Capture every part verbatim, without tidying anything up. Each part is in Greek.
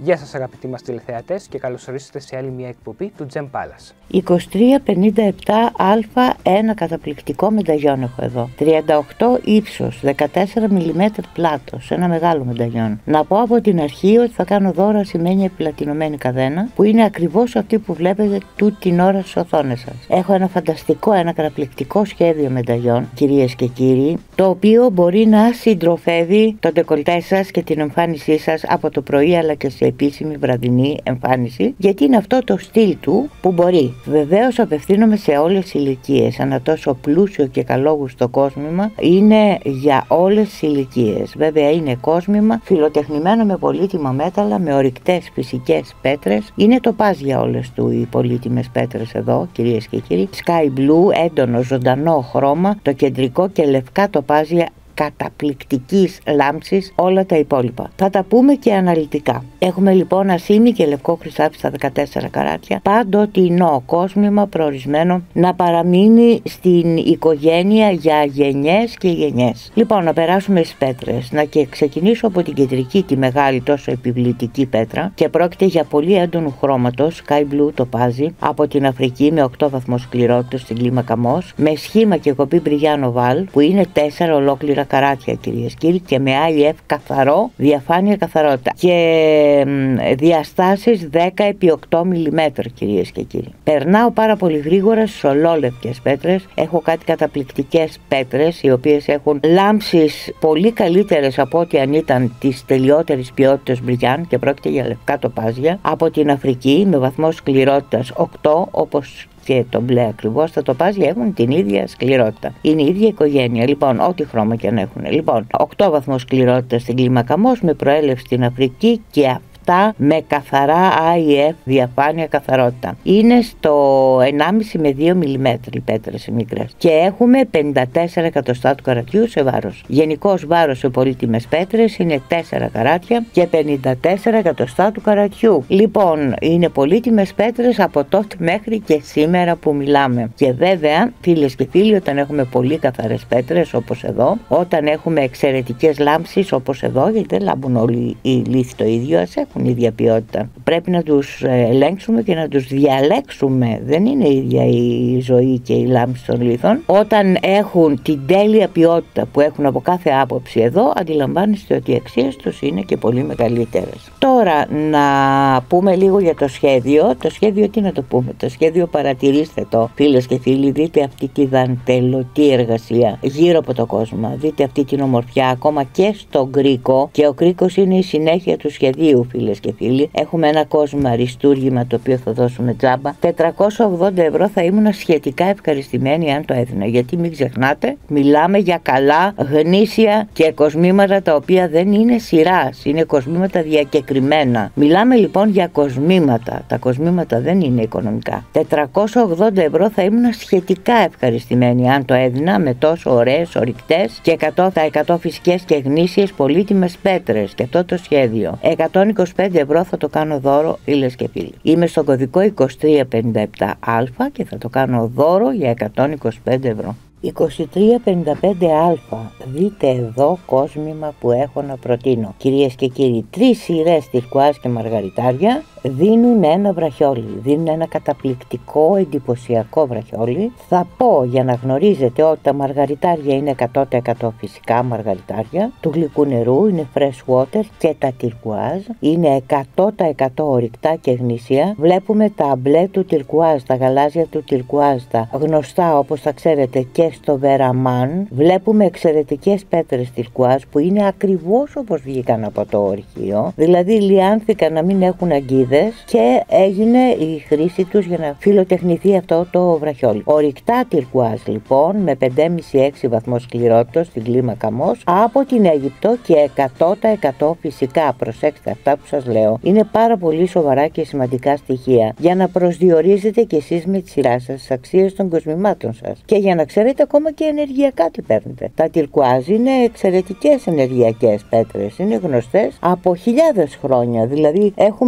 Γεια σας αγαπητοί μας τηλεθεατές και καλώς ορίσατε σε άλλη μια εκπομπή του Gem Palace. είκοσι τρία πενήντα επτά α, ένα καταπληκτικό μενταγιόν έχω εδώ. τριάντα οκτώ ύψος, δεκατέσσερα μιλιμέτρα πλάτος, ένα μεγάλο μενταγιόν. Να πω από την αρχή ότι θα κάνω δώρα σημαίνει επιλατινωμένη καδένα, που είναι ακριβώς αυτή που βλέπετε τούτη την ώρα στις οθόνες σας. Έχω ένα φανταστικό, ένα καταπληκτικό σχέδιο μενταγιόν, κυρίες και κύριοι, το οποίο μπορεί να συντροφεύει το ντεκολτέ σας και την εμφάνισή σας από το πρωί αλλά και σε επίσημη βραδινή εμφάνιση, γιατί είναι αυτό το στυλ του που μπορεί. Βεβαίως απευθύνομαι σε όλες τις ηλικίες. Ένα τόσο πλούσιο και καλόγουστο κόσμημα είναι για όλες τις ηλικίες. Βέβαια είναι κόσμημα φιλοτεχνημένο με πολύτιμα μέταλλα, με ορυκτές φυσικές πέτρες. Είναι το πας για όλες του οι πολύτιμες πέτρες εδώ, κυρίες και κύριοι. Sky blue, έντονο ζωντανό χρώμα, το κεντρικό και λευκά τοπάζια καταπληκτικής λάμψης, όλα τα υπόλοιπα. Θα τα πούμε και αναλυτικά. Έχουμε λοιπόν ασήμι και λευκό χρυσάφι στα δεκατέσσερα καράτια, παντοτινό κόσμημα προορισμένο να παραμείνει στην οικογένεια για γενιές και γενιές. Λοιπόν, να περάσουμε στις πέτρες. Να και ξεκινήσω από την κεντρική, τη μεγάλη τόσο επιβλητική πέτρα, και πρόκειται για πολύ έντονου χρώματος, sky blue τοπάζι, από την Αφρική με οκτώ βαθμούς σκληρότητας στην κλίμακα Mohs, με σχήμα και κοπή Brillant Oval, που είναι τέσσερα ολόκληρα καράτια, κυρίες και κύριοι, και με άι εφ καθαρό, διαφάνεια, καθαρότητα, και διαστάσεις δέκα επί οκτώ μιλιμέτρα, κυρίες και κύριοι. Περνάω πάρα πολύ γρήγορα στις ολόλευκες πέτρες. Έχω κάτι καταπληκτικές πέτρες, οι οποίες έχουν λάμψεις πολύ καλύτερες από ό,τι αν ήταν της τελειότερης ποιότητας Brillant, και πρόκειται για λευκά τοπάζια από την Αφρική με βαθμό σκληρότητας οκτώ, όπως και το μπλε ακριβώς. Τα τοπάζια έχουν την ίδια σκληρότητα. Είναι η ίδια οικογένεια. Λοιπόν, ό,τι χρώμα και αν έχουν. Λοιπόν, οκτώ βαθμούς σκληρότητα στην κλίμακα Mohs, με προέλευση στην Αφρική, και με καθαρά άι εφ, διαφάνεια, καθαρότητα. Είναι στο ενάμιση με δύο μιλιμέτρα οι πέτρες οι μικρές. Και έχουμε πενήντα τέσσερα εκατοστά του καρατιού σε βάρος. Γενικός βάρος σε πολύτιμες πέτρες είναι τέσσερα καράτια και πενήντα τέσσερα εκατοστά του καρατιού. Λοιπόν, είναι πολύτιμες πέτρες από τότε μέχρι και σήμερα που μιλάμε. Και βέβαια, φίλες και φίλοι, όταν έχουμε πολύ καθαρές πέτρες όπως εδώ, όταν έχουμε εξαιρετικές λάμψεις όπως εδώ, γιατί δεν λάμπουν όλοι οι λίθοι το ίδιο, ας έχουν ίδια ποιότητα. Πρέπει να τους ελέγξουμε και να τους διαλέξουμε. Δεν είναι ίδια η ζωή και η λάμψη των λίθων. Όταν έχουν την τέλεια ποιότητα που έχουν από κάθε άποψη εδώ, αντιλαμβάνεστε ότι οι αξίες τους είναι και πολύ μεγαλύτερες. Τώρα να πούμε λίγο για το σχέδιο. Το σχέδιο τι να το πούμε? Το σχέδιο, παρατηρήστε το, φίλες και φίλοι, δείτε αυτή τη δαντελωτή εργασία γύρω από το κόσμο. Δείτε αυτή την ομορφιά ακόμα και στον κρίκο, και ο κρίκος είναι η συνέχεια του σχεδίου, φίλες και φίλοι. Έχουμε ένα κόσμο αριστούργημα το οποίο θα δώσουμε τζάμπα. τετρακόσια ογδόντα ευρώ θα ήμουν σχετικά ευχαριστημένη αν το έδινα, γιατί μην ξεχνάτε, μιλάμε για καλά, γνήσια και κοσμήματα τα οποία δεν είναι σειράς, είναι κοσμήματα διακεκριμένα. Μιλάμε λοιπόν για κοσμήματα. Τα κοσμήματα δεν είναι οικονομικά. τετρακόσια ογδόντα ευρώ θα ήμουν σχετικά ευχαριστημένη αν το έδινα, με τόσο ωραίες, ορυκτές και εκατό τοις εκατό φυσικές και γνήσιες πολύτιμες πέτρες. Και αυτό το σχέδιο εκατόν είκοσι πέντε ευρώ θα το κάνω δώρο, φίλες και φίλοι. Είμαι στον κωδικό είκοσι τρία πενήντα επτά α και θα το κάνω δώρο για εκατόν είκοσι πέντε ευρώ. είκοσι τρία πενήντα πέντε α. Δείτε εδώ κόσμημα που έχω να προτείνω. Κυρίες και κύριοι, τρεις σειρές τυρκουάζ και μαργαριτάρια δίνουν ένα βραχιόλι. Δίνουν ένα καταπληκτικό, εντυπωσιακό βραχιόλι. Θα πω για να γνωρίζετε ότι τα μαργαριτάρια είναι εκατό τοις εκατό φυσικά μαργαριτάρια του γλυκού νερού, είναι fresh water, και τα τυρκουάζ είναι εκατό τοις εκατό ορυκτά και γνήσια. Βλέπουμε τα μπλε του τυρκουάζ, τα γαλάζια του τυρκουάζ, τα γνωστά όπως θα ξέρετε και στο Βεραμάν. Βλέπουμε εξαιρετικές πέτρες τυρκουάζ που είναι ακριβώς όπως βγήκαν από το ορυχείο, δηλαδή λιάνθηκαν να μην έχουν αγκίδες και έγινε η χρήση τους για να φιλοτεχνηθεί αυτό το βραχιόλι. Ορυκτά τυρκουάζ λοιπόν με πέντε κόμμα πέντε έξι βαθμό σκληρότητας στην κλίμακα Mohs από την Αίγυπτο, και εκατό τοις εκατό φυσικά. Προσέξτε αυτά που σας λέω, είναι πάρα πολύ σοβαρά και σημαντικά στοιχεία για να προσδιορίζετε κι εσείς με τη σειρά σας τις αξίες των κοσμημάτων σας, και για να ξέρετε ακόμα και ενεργειακά τι παίρνετε. Τα τυρκουάζ είναι εξαιρετικές ενεργειακές πέτρες, είναι γνωστές από χιλιάδες χρόνια, δηλαδή έχουμε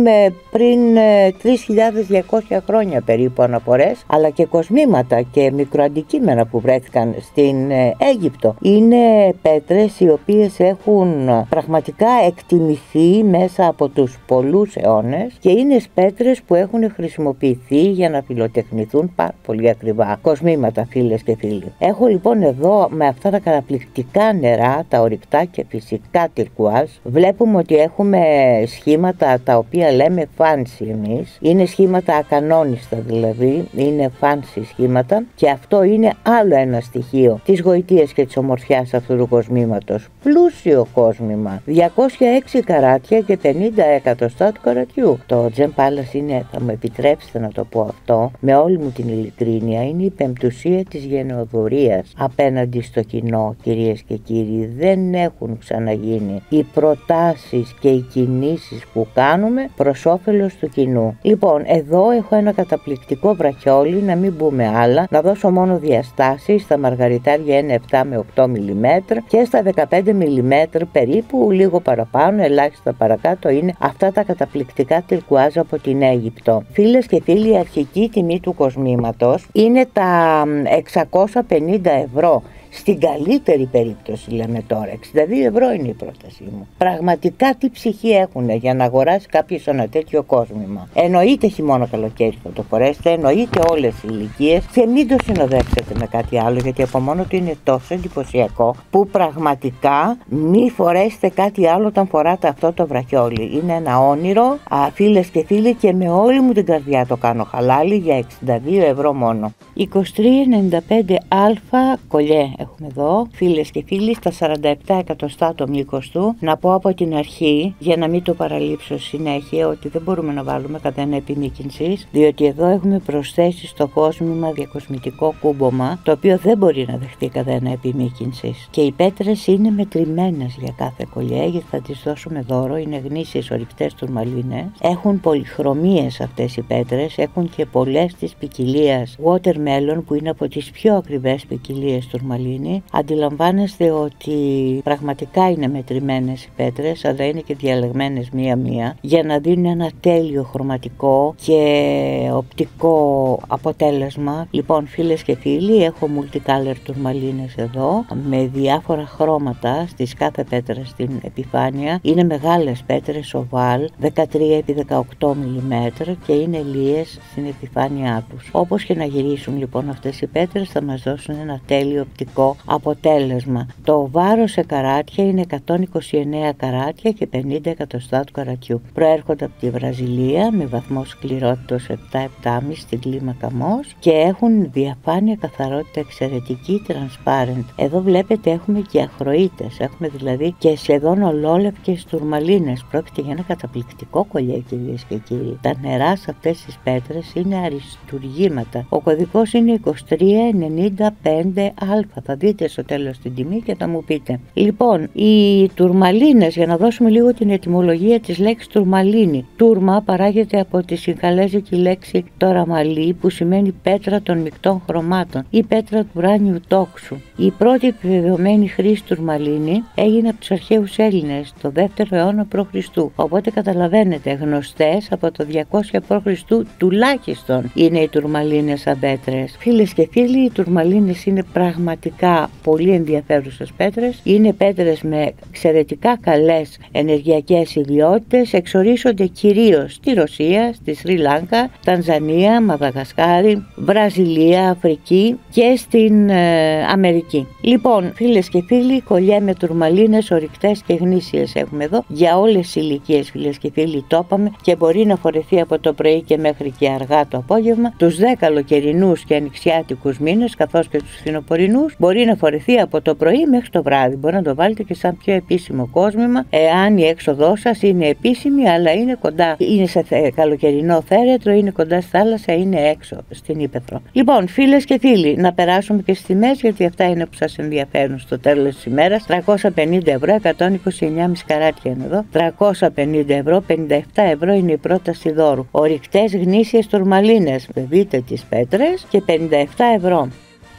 πριν τρεις χιλιάδες διακόσια χρόνια περίπου αναφορές, αλλά και κοσμήματα και μικροαντικείμενα που βρέθηκαν στην Αίγυπτο. Είναι πέτρες οι οποίες έχουν πραγματικά εκτιμηθεί μέσα από τους πολλούς αιώνες και είναι πέτρες που έχουν χρησιμοποιηθεί για να φιλοτεχνηθούν πάρα πολύ ακριβά κοσμήματα, φίλες και φίλοι. Έχω λοιπόν εδώ με αυτά τα καταπληκτικά νερά, τα ορυκτά και φυσικά τυρκουάζ, βλέπουμε ότι έχουμε σχήματα τα οποία λέμε fancy εμείς. Είναι σχήματα ακανόνιστα, δηλαδή είναι fancy σχήματα, και αυτό είναι άλλο ένα στοιχείο της γοητείας και της ομορφιάς αυτού του κοσμήματος. Πλούσιο κόσμημα, διακόσια έξι καράτια και πενήντα εκατοστά του καρατιού. Το Gem Palace είναι, θα μου επιτρέψετε να το πω αυτό με όλη μου την ειλικρίνεια, είναι η πεμπτουσία της γενεοδορίας απέναντι στο κοινό, κυρίες και κύριοι. Δεν έχουν ξαναγίνει οι προτάσεις και οι κινήσεις που κάνουμε προς όφελος του κοινού. Λοιπόν, εδώ έχω ένα καταπληκτικό βραχιόλι, να μην πούμε άλλα, να δώσω μόνο διαστάσεις. Στα μαργαριτάρια είναι επτά με οκτώ μιλιμέτρα και στα δεκαπέντε μιλιμέτρα περίπου, λίγο παραπάνω, ελάχιστα παρακάτω, είναι αυτά τα καταπληκτικά τυρκουάζ από την Αίγυπτο. Φίλες και φίλοι, η αρχική τιμή του κοσμήματος είναι τα εξακόσια πενήντα ευρώ. Στην καλύτερη περίπτωση λέμε τώρα, εξήντα δύο ευρώ είναι η πρότασή μου. Πραγματικά τι ψυχή έχουν για να αγοράσει κάποιος ένα τέτοιο κόσμημα. Εννοείται χειμώνα καλοκαίρι θα το φορέσετε, εννοείται όλες οι ηλικίες, και μην το συνοδεύσετε με κάτι άλλο, γιατί από μόνο του είναι τόσο εντυπωσιακό που πραγματικά μη φορέσετε κάτι άλλο όταν φοράτε αυτό το βραχιόλι. Είναι ένα όνειρο, α, φίλες και φίλοι, και με όλη μου την καρδιά το κάνω χαλάλι για εξήντα δύο ευρώ μόνο. είκοσι τρία ενενήντα πέντε α κολλιέ έχουμε εδώ, φίλες και φίλοι, στα σαράντα επτά εκατοστά το μήκος του. Να πω από την αρχή, για να μην το παραλείψω συνέχεια, ότι δεν μπορούμε να βάλουμε κανένα επιμήκυνσης, διότι εδώ έχουμε προσθέσει στο κόσμημα διακοσμητικό κούμπομα, το οποίο δεν μπορεί να δεχτεί κανένα επιμήκυνσης. Και οι πέτρες είναι μετρημένες για κάθε κολλιέ, γιατί θα τις δώσουμε δώρο. Είναι γνήσιες ορυκτές τουρμαλίνες. Έχουν πολυχρωμίες αυτές οι πέτρες, έχουν και πολλές της ποικιλίας watermelon, που είναι από τις πιο ακριβές ποικιλίες τουρμαλίνες. Αντιλαμβάνεστε ότι πραγματικά είναι μετρημένες οι πέτρες, αλλά είναι και διαλεγμένες μία-μία για να δίνουν ένα τέλειο χρωματικό και οπτικό αποτέλεσμα. Λοιπόν, φίλες και φίλοι, έχω multicolor τουρμαλίνες εδώ με διάφορα χρώματα στις κάθε πέτρα στην επιφάνεια. Είναι μεγάλες πέτρες οβάλ, δεκατρία επί δεκαοκτώ μιλιμέτρα, και είναι λιές στην επιφάνειά τους. Όπως και να γυρίσουν λοιπόν αυτές οι πέτρες, θα μας δώσουν ένα τέλειο οπτικό αποτέλεσμα. Το βάρος σε καράτια είναι εκατόν είκοσι εννέα καράτια και πενήντα εκατοστά του καρατιού. Προέρχονται από τη Βραζιλία με βαθμό σκληρότητας επτά επτά κόμμα πέντε στην κλίμακα Mohs και έχουν διαφάνεια, καθαρότητα εξαιρετική, transparent. Εδώ βλέπετε έχουμε και αχροίτες, έχουμε δηλαδή και σχεδόν ολόλευκες τουρμαλίνες. Πρόκειται για ένα καταπληκτικό κολλιέ, κυρίες και κύριοι. Τα νερά σε αυτές τις πέτρες είναι αριστουργήματα. Ο κωδικός είναι είκοσι τρία ενενήντα πέντε α. Θα δείτε στο τέλος την τιμή και θα μου πείτε. Λοιπόν, οι τουρμαλίνες, για να δώσουμε λίγο την ετυμολογία της λέξης τουρμαλίνη. Τούρμα παράγεται από τη συγχαλέζικη λέξη τοραμαλί, που σημαίνει πέτρα των μεικτών χρωμάτων ή πέτρα του ουράνιου τόξου. Η πρώτη επιβεβαιωμένη χρήση τουρμαλίνη έγινε από τους αρχαίους Έλληνες το δεύτερο αιώνα π.Χ. Οπότε καταλαβαίνετε, γνωστές από το διακόσια π.Χ. τουλάχιστον είναι οι τουρμαλίνες σαν πέτρες. Φίλες και φίλοι, οι τουρμαλίνες είναι πραγματικά πολύ ενδιαφέρουσες πέτρες. Είναι πέτρες με εξαιρετικά καλές ενεργειακές ιδιότητες. Εξορίσσονται κυρίως στη Ρωσία, στη Σρι Λάγκα, Τανζανία, Μαδαγασκάρη, Βραζιλία, Αφρική και στην ε, Αμερική. Λοιπόν, φίλες και φίλοι, κολλιέ με τουρμαλίνες ορυκτές και γνήσιες έχουμε εδώ για όλες τις ηλικίες, φίλες και φίλοι, το είπαμε, και μπορεί να φορεθεί από το πρωί και μέχρι και αργά το απόγευμα. Τους δε καλοκαιρινούς και ανοιξιάτικους μήνες, καθώς και τους φθινοπορεινούς, μπορεί να φορεθεί από το πρωί μέχρι το βράδυ. Μπορεί να το βάλετε και σαν πιο επίσημο κόσμημα, εάν η έξοδό σας είναι επίσημη, αλλά είναι κοντά, είναι σε καλοκαιρινό θέρετρο, είναι κοντά στη θάλασσα, είναι έξω στην ύπαιθρο. Λοιπόν, φίλες και φίλοι, να περάσουμε και στις τιμές, γιατί αυτά είναι που σας ενδιαφέρουν στο τέλος της ημέρας. τριακόσια πενήντα ευρώ, εκατόν είκοσι εννέα κόμμα πέντε καράτια είναι εδώ. τριακόσια πενήντα ευρώ, πενήντα επτά ευρώ είναι η πρόταση δώρου. Ορυκτές γνήσιες τουρμαλίνες, δείτε τις πέτρες, και πενήντα επτά ευρώ.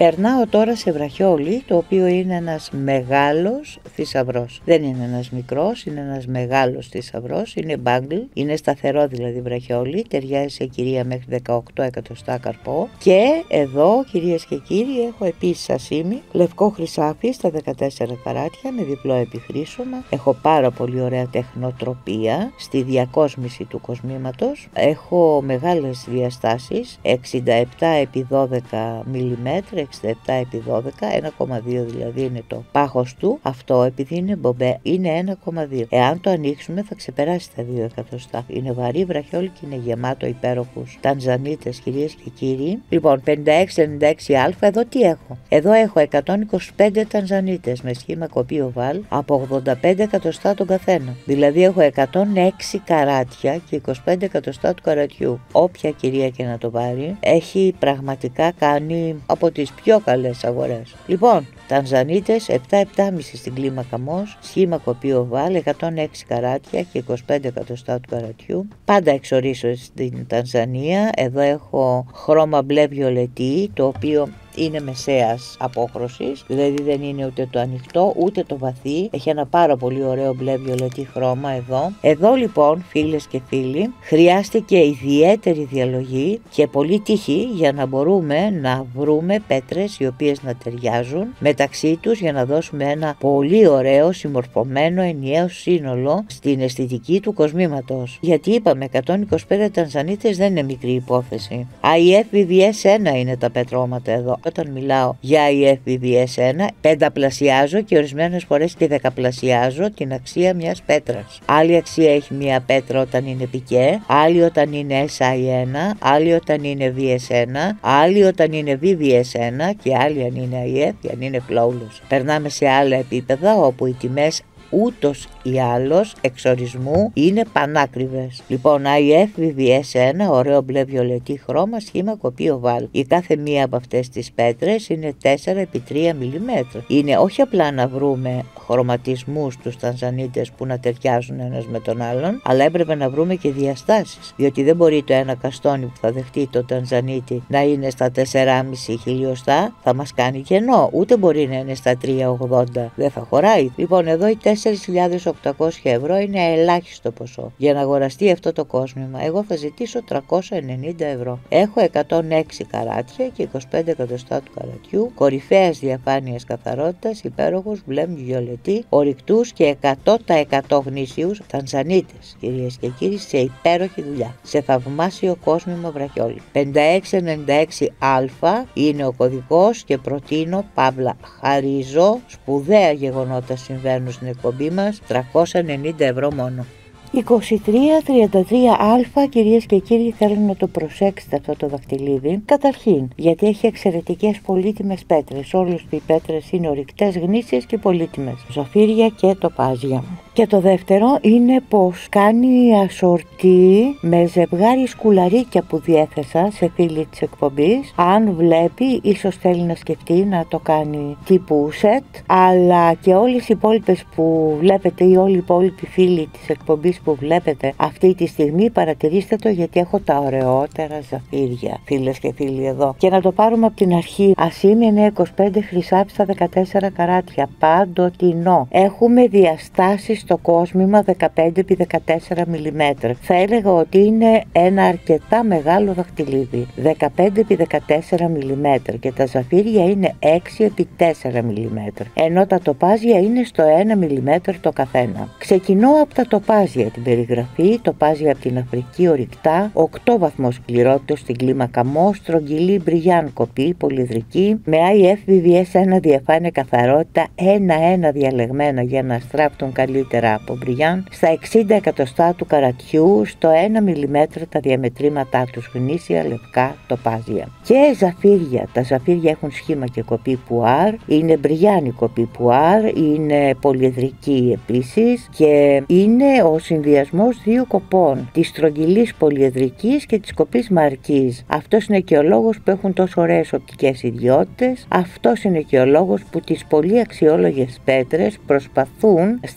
Περνάω τώρα σε βραχιόλι, το οποίο είναι ένας μεγάλος θησαυρός. Δεν είναι ένας μικρός, είναι ένας μεγάλος θησαυρός, είναι μπάγκλ, είναι σταθερό δηλαδή βραχιόλι, ταιριάζει σε κυρία μέχρι δεκαοκτώ εκατοστά καρπό. Και εδώ, κυρίες και κύριοι, έχω επίσης ασίμι, λευκό χρυσάφι στα δεκατέσσερα καράτια με διπλό επιχρήσωμα. Έχω πάρα πολύ ωραία τεχνοτροπία στη διακόσμηση του κοσμήματος. Έχω μεγάλες διαστάσεις, εξήντα επτά επί δώδεκα μιλιμέτρα, εξήντα επτά επί δώδεκα, ένα κόμμα δύο δηλαδή είναι το πάχος του. Αυτό επειδή είναι μπομπέ είναι ένα κόμμα δύο. Εάν το ανοίξουμε θα ξεπεράσει τα δύο εκατοστά. Είναι βαρύ βραχιόλι και είναι γεμάτο υπέροχους τανζανίτες, κυρίες και κύριοι. Λοιπόν, πενήντα έξι ενενήντα έξι α, εδώ τι έχω? Εδώ έχω εκατόν είκοσι πέντε τανζανίτες με σχήμα κοπή οβάλ από ογδόντα πέντε εκατοστά τον καθένα. Δηλαδή έχω εκατόν έξι καράτια και είκοσι πέντε εκατοστά του καρατιού. Όποια κυρία και να το πάρει, έχει πραγματικά κάνει από τις πιο καλές αγορές. Λοιπόν, τανζανίτες επτά επτά κόμμα πέντε στην κλίμακα Μος, σχήμα κοπή οβάλ, εκατόν έξι καράτια και είκοσι πέντε εκατοστά του καρατιού. Πάντα εξορίσω στην Τανζανία. Εδώ έχω χρώμα μπλε βιολετή, το οποίο είναι μεσαίας απόχρωσης, δηλαδή δεν είναι ούτε το ανοιχτό ούτε το βαθύ. Έχει ένα πάρα πολύ ωραίο μπλε βιολετή χρώμα εδώ. Εδώ λοιπόν, φίλες και φίλοι, χρειάστηκε ιδιαίτερη διαλογή και πολύ τύχη για να μπορούμε να βρούμε πέτρες οι οποίες να ταιριάζουν μεταξύ τους για να δώσουμε ένα πολύ ωραίο συμμορφωμένο ενιαίο σύνολο στην αισθητική του κοσμήματος. Γιατί είπαμε εκατόν είκοσι πέντε τανζανίτες δεν είναι μικρή υπόθεση. άι εφ βι βι ες ένα είναι τα πετρώματα εδώ. Όταν μιλάω για άι εφ βι βι ες ένα, πενταπλασιάζω και ορισμένες φορές και δεκαπλασιάζω την αξία μιας πέτρας. Άλλη αξία έχει μια πέτρα όταν είναι πικέ, άλλη όταν είναι ες άι ένα, άλλη όταν είναι βι ες ένα, άλλη όταν είναι βι βι ες ένα και άλλη αν είναι άι εφ και αν είναι flawless. Περνάμε σε άλλα επίπεδα όπου οι τιμές ούτως ή άλλως εξορισμού είναι πανάκριβες. Λοιπόν, άι εφ βι βι ες ένα, ωραίο μπλε βιολετή χρώμα, σχήμα κοπή οβάλ. Η κάθε μία από αυτές τις πέτρες είναι τέσσερα επί τρία μιλιμέτρα. Είναι όχι απλά να βρούμε χρωματισμούς στους τανζανίτες που να ταιριάζουν ένας με τον άλλον, αλλά έπρεπε να βρούμε και διαστάσεις. Διότι δεν μπορεί το ένα καστόνι που θα δεχτεί το τανζανίτη να είναι στα τέσσερα κόμμα πέντε χιλιοστά, θα μας κάνει κενό. Ούτε μπορεί να είναι στα τρία ογδόντα, δεν θα χωράει. Λοιπόν, εδώ οι τέσσερις χιλιάδες οκτακόσια ευρώ είναι ελάχιστο ποσό για να αγοραστεί αυτό το κόσμημα. Εγώ θα ζητήσω τριακόσια ενενήντα ευρώ. Έχω εκατόν έξι καράτια και είκοσι πέντε εκατοστά του καρατιού, κορυφαίας διαφάνειας καθαρότητας, υπέροχους μπλε βιολετή, ορυκτούς και εκατό τοις εκατό γνήσιους τανζανίτες, κυρίες και κύριοι, σε υπέροχη δουλειά, σε θαυμάσιο κόσμημα βραχιόλι. πενήντα έξι ενενήντα έξι α είναι ο κωδικός και προτείνω, παύλα χαρίζω, σπουδαία γεγονότα συμβαίνουν στην εκπομπή μας, τριακόσια ενενήντα ευρώ μόνο. είκοσι τρία τριάντα τρία α, κυρίες και κύριοι, θέλω να το προσέξετε αυτό το δαχτυλίδι. Καταρχήν, γιατί έχει εξαιρετικές πολύτιμες πέτρες. Όλες οι πέτρες είναι ορυκτές, γνήσιες και πολύτιμες. Ζαφύρια και τοπάζια. Και το δεύτερο είναι πως κάνει ασορτή με ζευγάρι σκουλαρίκια που διέθεσα σε φίλη της εκπομπής. Αν βλέπει, ίσως θέλει να σκεφτεί να το κάνει τύπου σετ, αλλά και όλες οι υπόλοιπες που βλέπετε ή όλοι οι υπόλοιποι φίλοι της εκπομπής που βλέπετε αυτή τη στιγμή, παρατηρήστε το, γιατί έχω τα ωραιότερα ζαφύρια, φίλες και φίλοι εδώ. Και να το πάρουμε από την αρχή. Ασίμι εννιακόσια είκοσι πέντε, χρυσάφι στα δεκατέσσερα καράτια, παντοτινό. Έχουμε διαστάσεις στο κόσμημα δεκαπέντε επί δεκατέσσερα μιλιμέτρα. Θα έλεγα ότι είναι ένα αρκετά μεγάλο δαχτυλίδι, δεκαπέντε επί δεκατέσσερα μιλιμέτρα, και τα ζαφύρια είναι έξι επί τέσσερα μιλιμέτρα, ενώ τα τοπάζια είναι στο ένα μιλιμέτρο το καθένα. Ξεκινώ από τα τοπάζια, την περιγραφή. Τοπάζια από την Αφρική, ορυκτά, οκτώ βαθμός σκληρότητας στην κλίμακα Μος, στρογγυλή μπριγιάν κοπή, πολυδρική, με άι εφ βι βι ες ένα διαφάνεια καθαρότητα ένα ένα διαλεγμένα για να στράπτουν καλύτερα από μπριγιάν, στα εξήντα εκατοστά του καρατιού, στο ένα μιλιμέτρο τα διαμετρήματά τους, γνήσια λευκά τοπάζια. Και ζαφύρια. Τα ζαφύρια έχουν σχήμα και κοπή πουάρ, είναι μπριγιάνη κοπή πουάρ, είναι πολυεδρική επίσης και είναι ο συνδυασμός δύο κοπών, της στρογγυλής πολυεδρικής και της κοπής μαρκής. Αυτός είναι και ο λόγος που έχουν τόσο ωραίες οπτικές ιδιότητες. Αυτός είναι και ο λόγος που τις πολύ αξιόλογες πέτρες προσπαθούν στην αρχή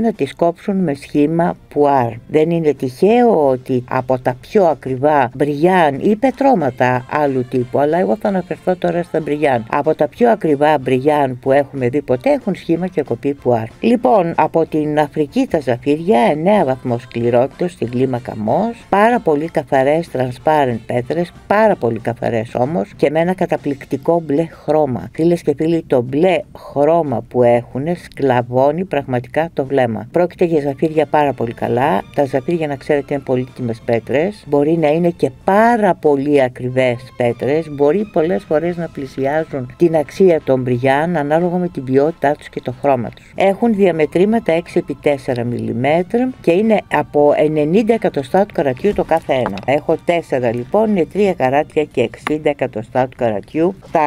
να τις κόψουν με σχήμα πουάρ. Δεν είναι τυχαίο ότι από τα πιο ακριβά μπριγιάν ή πετρώματα άλλου τύπου, αλλά εγώ θα αναφερθώ τώρα στα μπριγιάν, από τα πιο ακριβά μπριγιάν που έχουμε δει ποτέ έχουν σχήμα και κοπή πουάρ. Λοιπόν, από την Αφρική τα ζαφύρια, εννέα βαθμός σκληρότητας στην κλίμακα Mohs, πάρα πολύ καθαρές transparent πέτρες, πάρα πολύ καθαρές όμως και με ένα καταπληκτικό μπλε χρώμα. Φίλες και φίλοι, το μπλε χρώμα που έχουν σκλαβώνει πραγματικά το βλέμμα. Πρόκειται για ζαφύρια πάρα πολύ καλά. Τα ζαφύρια, να ξέρετε, είναι πολύτιμες πέτρες. Μπορεί να είναι και πάρα πολύ ακριβές πέτρες. Μπορεί πολλές φορές να πλησιάζουν την αξία των μπριγιάν ανάλογα με την ποιότητά τους και το χρώμα τους. Έχουν διαμετρήματα έξι επί τέσσερα μιλιμέτρα και είναι από ενενήντα εκατοστά του καρατιού το κάθε ένα. Έχω τέσσερα λοιπόν, είναι τρία καράτια και εξήντα εκατοστά του καρατιού τα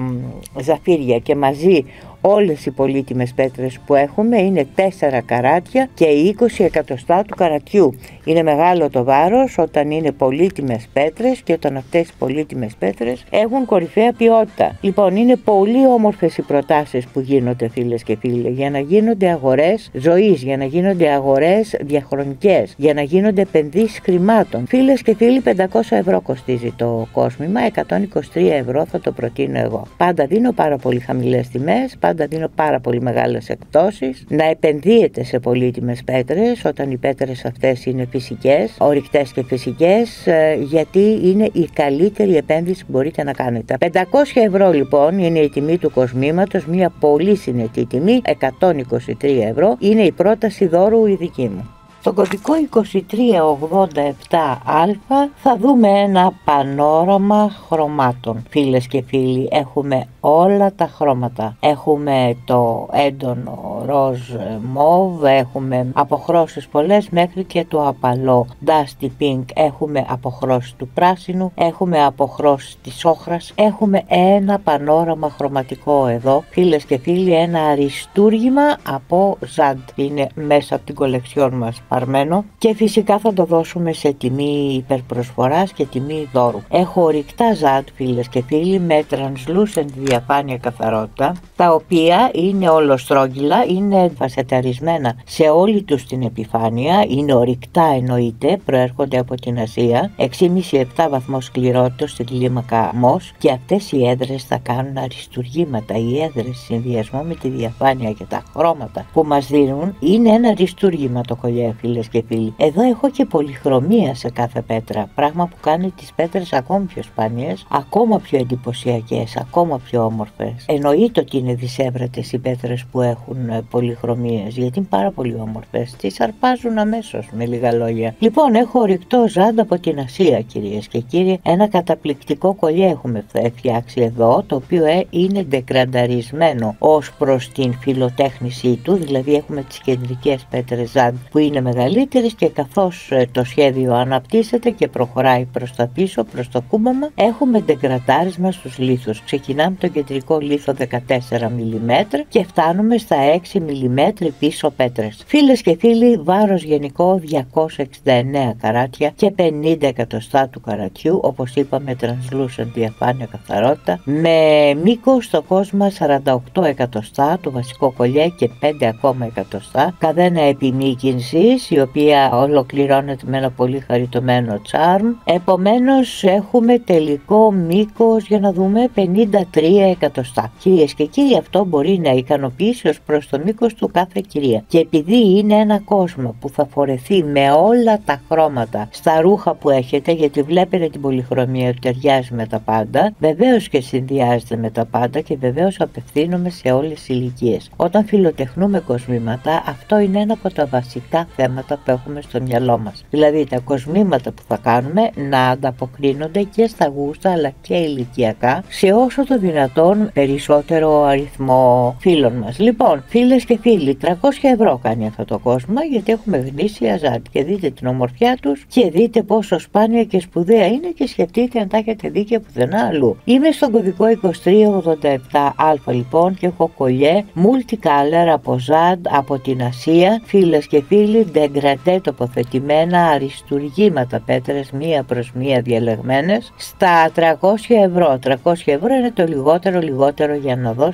ζαφύρια, και μαζί όλες οι πολύτιμες πέτρες που έχουμε είναι τέσσερα καράτια και είκοσι εκατοστά του καρατιού. Είναι μεγάλο το βάρος όταν είναι πολύτιμες πέτρες και όταν αυτές οι πολύτιμες πέτρες έχουν κορυφαία ποιότητα. Λοιπόν, είναι πολύ όμορφες οι προτάσεις που γίνονται, φίλες και φίλοι, για να γίνονται αγορές ζωής, για να γίνονται αγορές διαχρονικές, για να γίνονται επενδύσεις χρημάτων. Φίλες και φίλοι, πεντακόσια ευρώ κοστίζει το κόσμημα, εκατόν είκοσι τρία ευρώ θα το προτείνω εγώ. Πάντα δίνω πάρα πολύ χαμηλές τιμές, πάντα δίνω πάρα πολύ μεγάλες εκπτώσεις. Να επενδύετε σε πολύτιμες πέτρες όταν οι πέτρες αυτές είναι φυσικές, ορυκτές και φυσικές, γιατί είναι η καλύτερη επένδυση που μπορείτε να κάνετε. πεντακόσια ευρώ λοιπόν είναι η τιμή του κοσμήματος, μια πολύ συνετή τιμή, εκατόν είκοσι τρία ευρώ είναι η πρόταση δώρου η δική μου. Στο κωδικό είκοσι τρία ογδόντα επτά α θα δούμε ένα πανόραμα χρωμάτων. Φίλες και φίλοι, έχουμε όλα τα χρώματα. Έχουμε το έντονο ροζ μόβ, έχουμε αποχρώσεις πολλές μέχρι και το απαλό dusty pink, έχουμε αποχρώσεις του πράσινου, έχουμε αποχρώσεις της όχρας, έχουμε ένα πανόραμα χρωματικό εδώ. Φίλες και φίλοι, ένα αριστούργημα από Zand. Είναι μέσα από την κολεξιόν μας παρμένο και φυσικά θα το δώσουμε σε τιμή υπερπροσφοράς και τιμή δώρου. Έχω ορυκτά Zand, φίλες και φίλοι, με translucent διαφάνεια καθαρότητα, τα οποία είναι ολοστρόγγυλα, είναι φασεταρισμένα σε όλη τους την επιφάνεια, είναι ορυκτά εννοείται, προέρχονται από την Ασία, έξι κόμμα πέντε με επτά βαθμός σκληρότητας στην κλίμακα Mohs, και αυτές οι έδρες θα κάνουν αριστουργήματα. Οι έδρες συνδυασμό με τη διαφάνεια και τα χρώματα που μας δίνουν είναι ένα αριστούργημα το κολλιέ, φίλες και φίλοι. Εδώ έχω και πολυχρωμία σε κάθε πέτρα, πράγμα που κάνει τις πέτρες ακόμη πιο σπάνιες, ακόμα πιο εντυπωσιακές, ακόμα πιο όμορφες. Εννοείται ότι είναι δισεύρετες οι πέτρες που έχουν πολυχρωμίες, γιατί είναι πάρα πολύ όμορφες. Τις αρπάζουν αμέσως, με λίγα λόγια. Λοιπόν, έχω ορυκτό Zand από την Ασία, κυρίες και κύριοι. Ένα καταπληκτικό κολλιέ έχουμε φτιάξει εδώ, το οποίο είναι ντεκρανταρισμένο ως προς την φιλοτέχνησή του, δηλαδή έχουμε τις κεντρικές πέτρες Zand που είναι μεγαλύτερες, και καθώς το σχέδιο αναπτύσσεται και προχωράει προς τα πίσω, προς το κούμαμα, έχουμε ντεκραντάρισμα στους λίθους. Ξεκινάμε το κεντρικό λίθο δεκατέσσερα μιλιμέτρα και φτάνουμε στα έξι μιλιμέτρα πίσω πέτρες. Φίλες και φίλοι, βάρος γενικό διακόσια εξήντα εννέα καράτια και πενήντα εκατοστά του καρατιού, όπως είπαμε, translucent διαφάνεια καθαρότητα, με μήκος στο κόσμο σαράντα οκτώ εκατοστά του βασικό κολλιέ και πέντε ακόμα εκατοστά, καδένα επιμήκυνσης, η οποία ολοκληρώνεται με ένα πολύ χαριτωμένο charm. Επομένως έχουμε τελικό μήκος, για να δούμε, πενήντα τρία εκατοστά. Κυρίες και κύριοι, αυτό μπορεί να ικανοποιήσει ως προς το μήκος του κάθε κυρία. Και επειδή είναι ένα κόσμο που θα φορεθεί με όλα τα χρώματα στα ρούχα που έχετε, γιατί βλέπετε την πολυχρωμία του, ταιριάζει με τα πάντα, βεβαίως και συνδυάζεται με τα πάντα, και βεβαίως απευθύνομαι σε όλες τις ηλικίες. Όταν φιλοτεχνούμε κοσμήματα, αυτό είναι ένα από τα βασικά θέματα που έχουμε στο μυαλό μας. Δηλαδή τα κοσμήματα που θα κάνουμε να ανταποκρίνονται και στα γούστα αλλά και ηλικιακά σε όσο το δυνατόν περισσότερο αριθμό φίλων μας. Λοιπόν, φίλες και φίλοι, τριακόσια ευρώ κάνει αυτό το κόσμημα, γιατί έχουμε γνήσια Zand, και δείτε την ομορφιά τους και δείτε πόσο σπάνια και σπουδαία είναι, και σκεφτείτε αν τα έχετε δει και πουθενά αλλού. Είμαι στον κωδικό είκοσι τρία ογδόντα επτά α λοιπόν και έχω κολλιέ multicolor από Zand από την Ασία. Φίλες και φίλοι, ντεγκραντέ τοποθετημένα αριστουργήματα πέτρες μία προς μία διαλεγμένες στα τριακόσια ευρώ. τριακόσια ευρώ είναι το λιγότερο λιγότερο για να δώσετε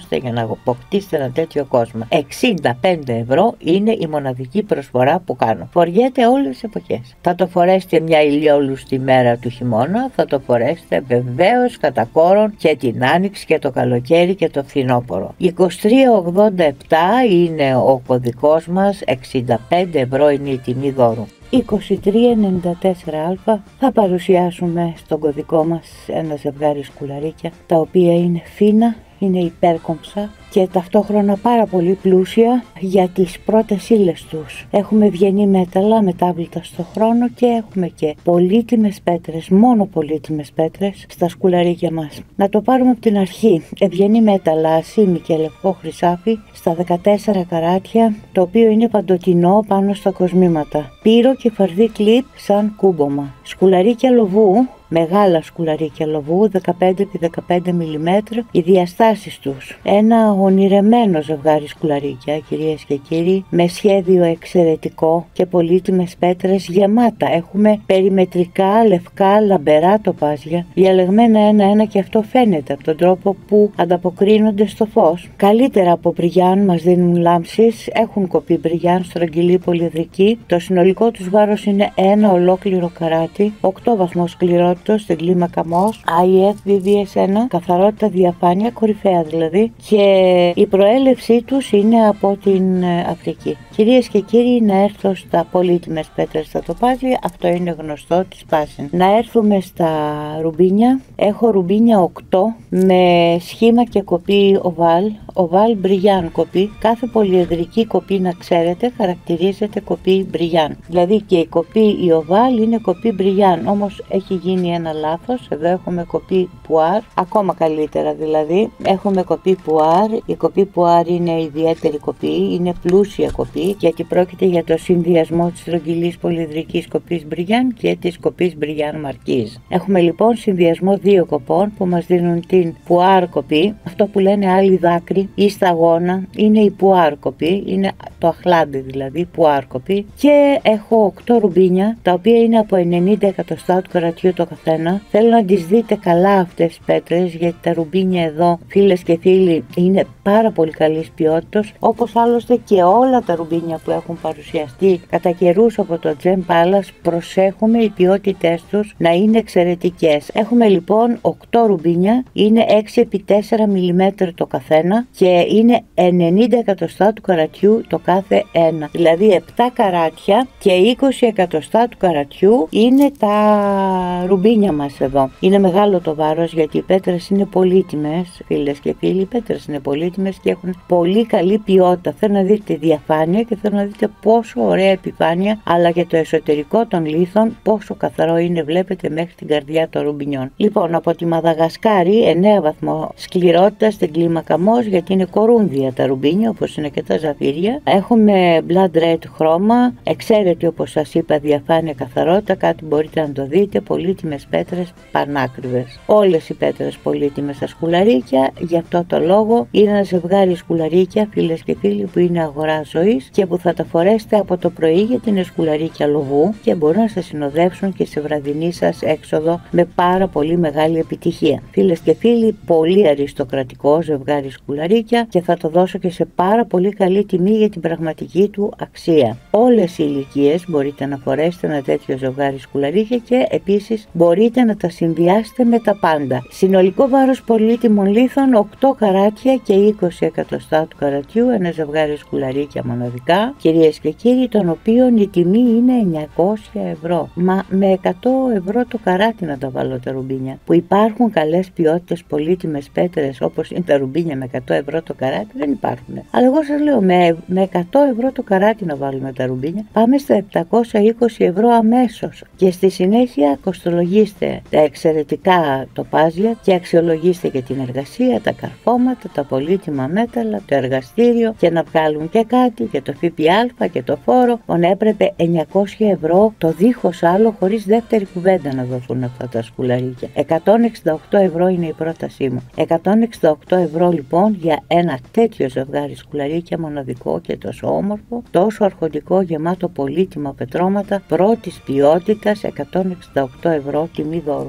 πληρώσετε για να αποκτήσετε ένα τέτοιο κόσμο. εξήντα πέντε ευρώ είναι η μοναδική προσφορά που κάνω. Φοριέται όλες τις εποχές. Θα το φορέσετε μια ηλιόλουστη μέρα του χειμώνα, θα το φορέσετε βεβαίως κατά κόρον και την άνοιξη και το καλοκαίρι και το φθινόπωρο. είκοσι τρία ογδόντα επτά είναι ο κωδικός μας, εξήντα πέντε ευρώ είναι η τιμή δώρου. είκοσι τρία ενενήντα τέσσερα α θα παρουσιάσουμε στον κωδικό μας ένα ζευγάρι σκουλαρίκια, τα οποία είναι φίνα, είναι υπέρκομψα και ταυτόχρονα πάρα πολύ πλούσια για τις πρώτες ύλες τους. Έχουμε ευγενή μέταλλα μετάβλητα στο χρόνο και έχουμε και πολύτιμες πέτρες, μόνο πολύτιμες πέτρες στα σκουλαρίκια μας. Να το πάρουμε από την αρχή. Ευγενή μέταλλα, ασήμι και λευκό χρυσάφι στα δεκατέσσερα καράτια, το οποίο είναι παντοτινό πάνω στα κοσμήματα. Πύρο και φαρδί κλιπ σαν κούμπομα. Σκουλαρίκια λοβού, μεγάλα σκουλαρίκια λοβού, δεκαπέντε επί δεκαπέντε μιλιμέτρα, οι διαστάσεις τους. Ένα ονειρεμένο ζευγάρι σκουλαρίκια, κυρίες και κύριοι, με σχέδιο εξαιρετικό και πολύτιμες πέτρες γεμάτα. Έχουμε περιμετρικά, λευκά, λαμπερά τοπάζια, διαλεγμένα ένα-ένα και αυτό φαίνεται από τον τρόπο που ανταποκρίνονται στο φως. Καλύτερα από μπριγιάν μας δίνουν λάμψεις, έχουν κοπεί μπριγιάν, στρογγυλή πολυεδρική. Το συνολικό τους βάρος είναι ένα ολόκληρο καράτι, οκτώ βαθμός σκληρότητας στην κλίμακα μος, άι εφ βι βι ες ένα, καθαρότητα, διαφάνεια, κορυφαία δηλαδή, και η προέλευσή τους είναι από την Αφρική. Κυρίες και κύριοι, να έρθω στα πολύτιμες πέτρες στα τοπάζια, αυτό είναι γνωστό της Πάσιν. Να έρθουμε στα ρουμπίνια. Έχω ρουμπίνια οκτώ με σχήμα και κοπή οβάλ, οβάλ μπριγιάν κοπή. Κάθε πολυεδρική κοπή, να ξέρετε, χαρακτηρίζεται κοπή μπριγιάν. Δηλαδή και η κοπή η οβάλ είναι κοπή μπριγιάν, όμως έχει γίνει ένα λάθος. Εδώ έχουμε κοπή πουάρ, ακόμα καλύτερα δηλαδή. Έχουμε κοπή πουάρ. Η κοπή πουάρ είναι ιδιαίτερη κοπή, είναι πλούσια κοπή, γιατί πρόκειται για το συνδυασμό της στρογγυλής πολυεδρικής κοπής μπριγιάν και της κοπής μπριγιάν μαρκίζ. Έχουμε λοιπόν συνδυασμό δύο κοπών που μας δίνουν την πουάρ κοπή. Αυτό που λένε άλλοι δάκρυ ή σταγόνα είναι η πουάρ κοπή, είναι το αχλάντι δηλαδή, πουάρ κοπή. Και έχω οκτώ ρουμπίνια, τα οποία είναι από ενενήντα εκατοστά του καρατιού το καθένα. Θέλω να τις δείτε καλά αυτές τις πέτρες, γιατί τα ρουμπίνια εδώ, φίλες και φίλοι, είναι πάρα πολύ καλής ποιότητας, όπως άλλωστε και όλα τα ρουμπίνια που έχουν παρουσιαστεί κατά καιρούς από το Gem Palace. Προσέχουμε οι ποιότητές τους να είναι εξαιρετικές. Έχουμε λοιπόν οκτώ ρουμπίνια, είναι έξι επί τέσσερα μιλιμέτρα το καθένα και είναι ενενήντα εκατοστά του καρατιού το κάθε ένα. Δηλαδή επτά καράτια και είκοσι εκατοστά του καρατιού είναι τα ρουμπίνια μας εδώ. Είναι μεγάλο το βάρος, γιατί οι πέτρες είναι πολύτιμες, φίλες και φίλοι, οι πέτρες είναι πολύτιμες και έχουν πολύ καλή ποιότητα. Θέλω να δείτε τη διαφάνεια και θέλω να δείτε πόσο ωραία επιφάνεια, αλλά και το εσωτερικό των λίθων πόσο καθαρό είναι, βλέπετε μέχρι την καρδιά των ρουμπινιών. Λοιπόν, από τη Μαδαγασκάρη, εννέα βαθμό σκληρότητα στην κλίμακα μος, γιατί είναι κορούνδια τα ρουμπίνια, όπως είναι και τα ζαφύρια. Έχουμε blood red χρώμα, εξαίρετη όπως σας είπα διαφάνεια, καθαρότητα, κάτι μπορείτε να το δείτε, πολύτιμες πέτρες πανάκριβες. Όλες οι πέτρες πολύτιμες στα σκουλαρίκια, γι' αυτό το λόγο είναι ένα ζευγάρι σκουλαρίκια, φίλες και φίλοι, που είναι αγορά ζωής και που θα τα φορέσετε από το πρωί, γιατί είναι σκουλαρίκια λοβού και μπορούν να σας συνοδεύσουν και σε βραδινή σας έξοδο με πάρα πολύ μεγάλη επιτυχία. Φίλες και φίλοι, πολύ αριστοκρατικό ζευγάρι σκουλαρίκια και θα το δώσω και σε πάρα πολύ καλή τιμή για την πραγματική του αξία. Όλες οι ηλικίες μπορείτε να φορέσετε ένα τέτοιο ζευγάρι σκουλαρίκια και επίσης μπορείτε να τα συνδυάσετε με τα πάντα. Συνολικό βάρος πολύτιμων λίθων οκτώ καράτια και είκοσι εκατοστά του καρατιού, ένα ζευγάρι σκουλαρίκια μοναδικά, κυρίες και κύριοι, των οποίων η τιμή είναι εννιακόσια ευρώ. Μα με εκατό ευρώ το καράτι να τα βάλω τα ρουμπίνια, που υπάρχουν καλές ποιότητες πολύτιμες πέτρες όπως είναι τα ρουμπίνια με εκατό ευρώ το καράτι, δεν υπάρχουν. Αλλά εγώ σας λέω, με, με εκατό ευρώ το καράτι να βάλουμε τα ρουμπίνια, πάμε στα επτακόσια είκοσι ευρώ αμέσως. Και στη συνέχεια κοστολογήστε τα εξαιρετικά τοπάζια και αξιολογήστε και την εργασία, τα καρφώματα, τα πολύτιμα μέταλλα, το εργαστήριο, και να βγάλουν και κάτι και το ΦΠΑ και το φόρο. On έπρεπε εννιακόσια ευρώ το δίχως άλλο, χωρίς δεύτερη κουβέντα, να δοθούν αυτά τα σκουλαρίκια. εκατόν εξήντα οκτώ ευρώ είναι η πρότασή μου. εκατόν εξήντα οκτώ ευρώ λοιπόν για ένα τέτοιο ζευγάρι σκουλαρίκια μοναδικό και τόσο όμορφο, τόσο αρχοντικό, γεμάτο πολύτιμα πετρώματα πρώτης ποιότητας. Εκατόν εξήντα οκτώ ευρώ τιμή δώρου.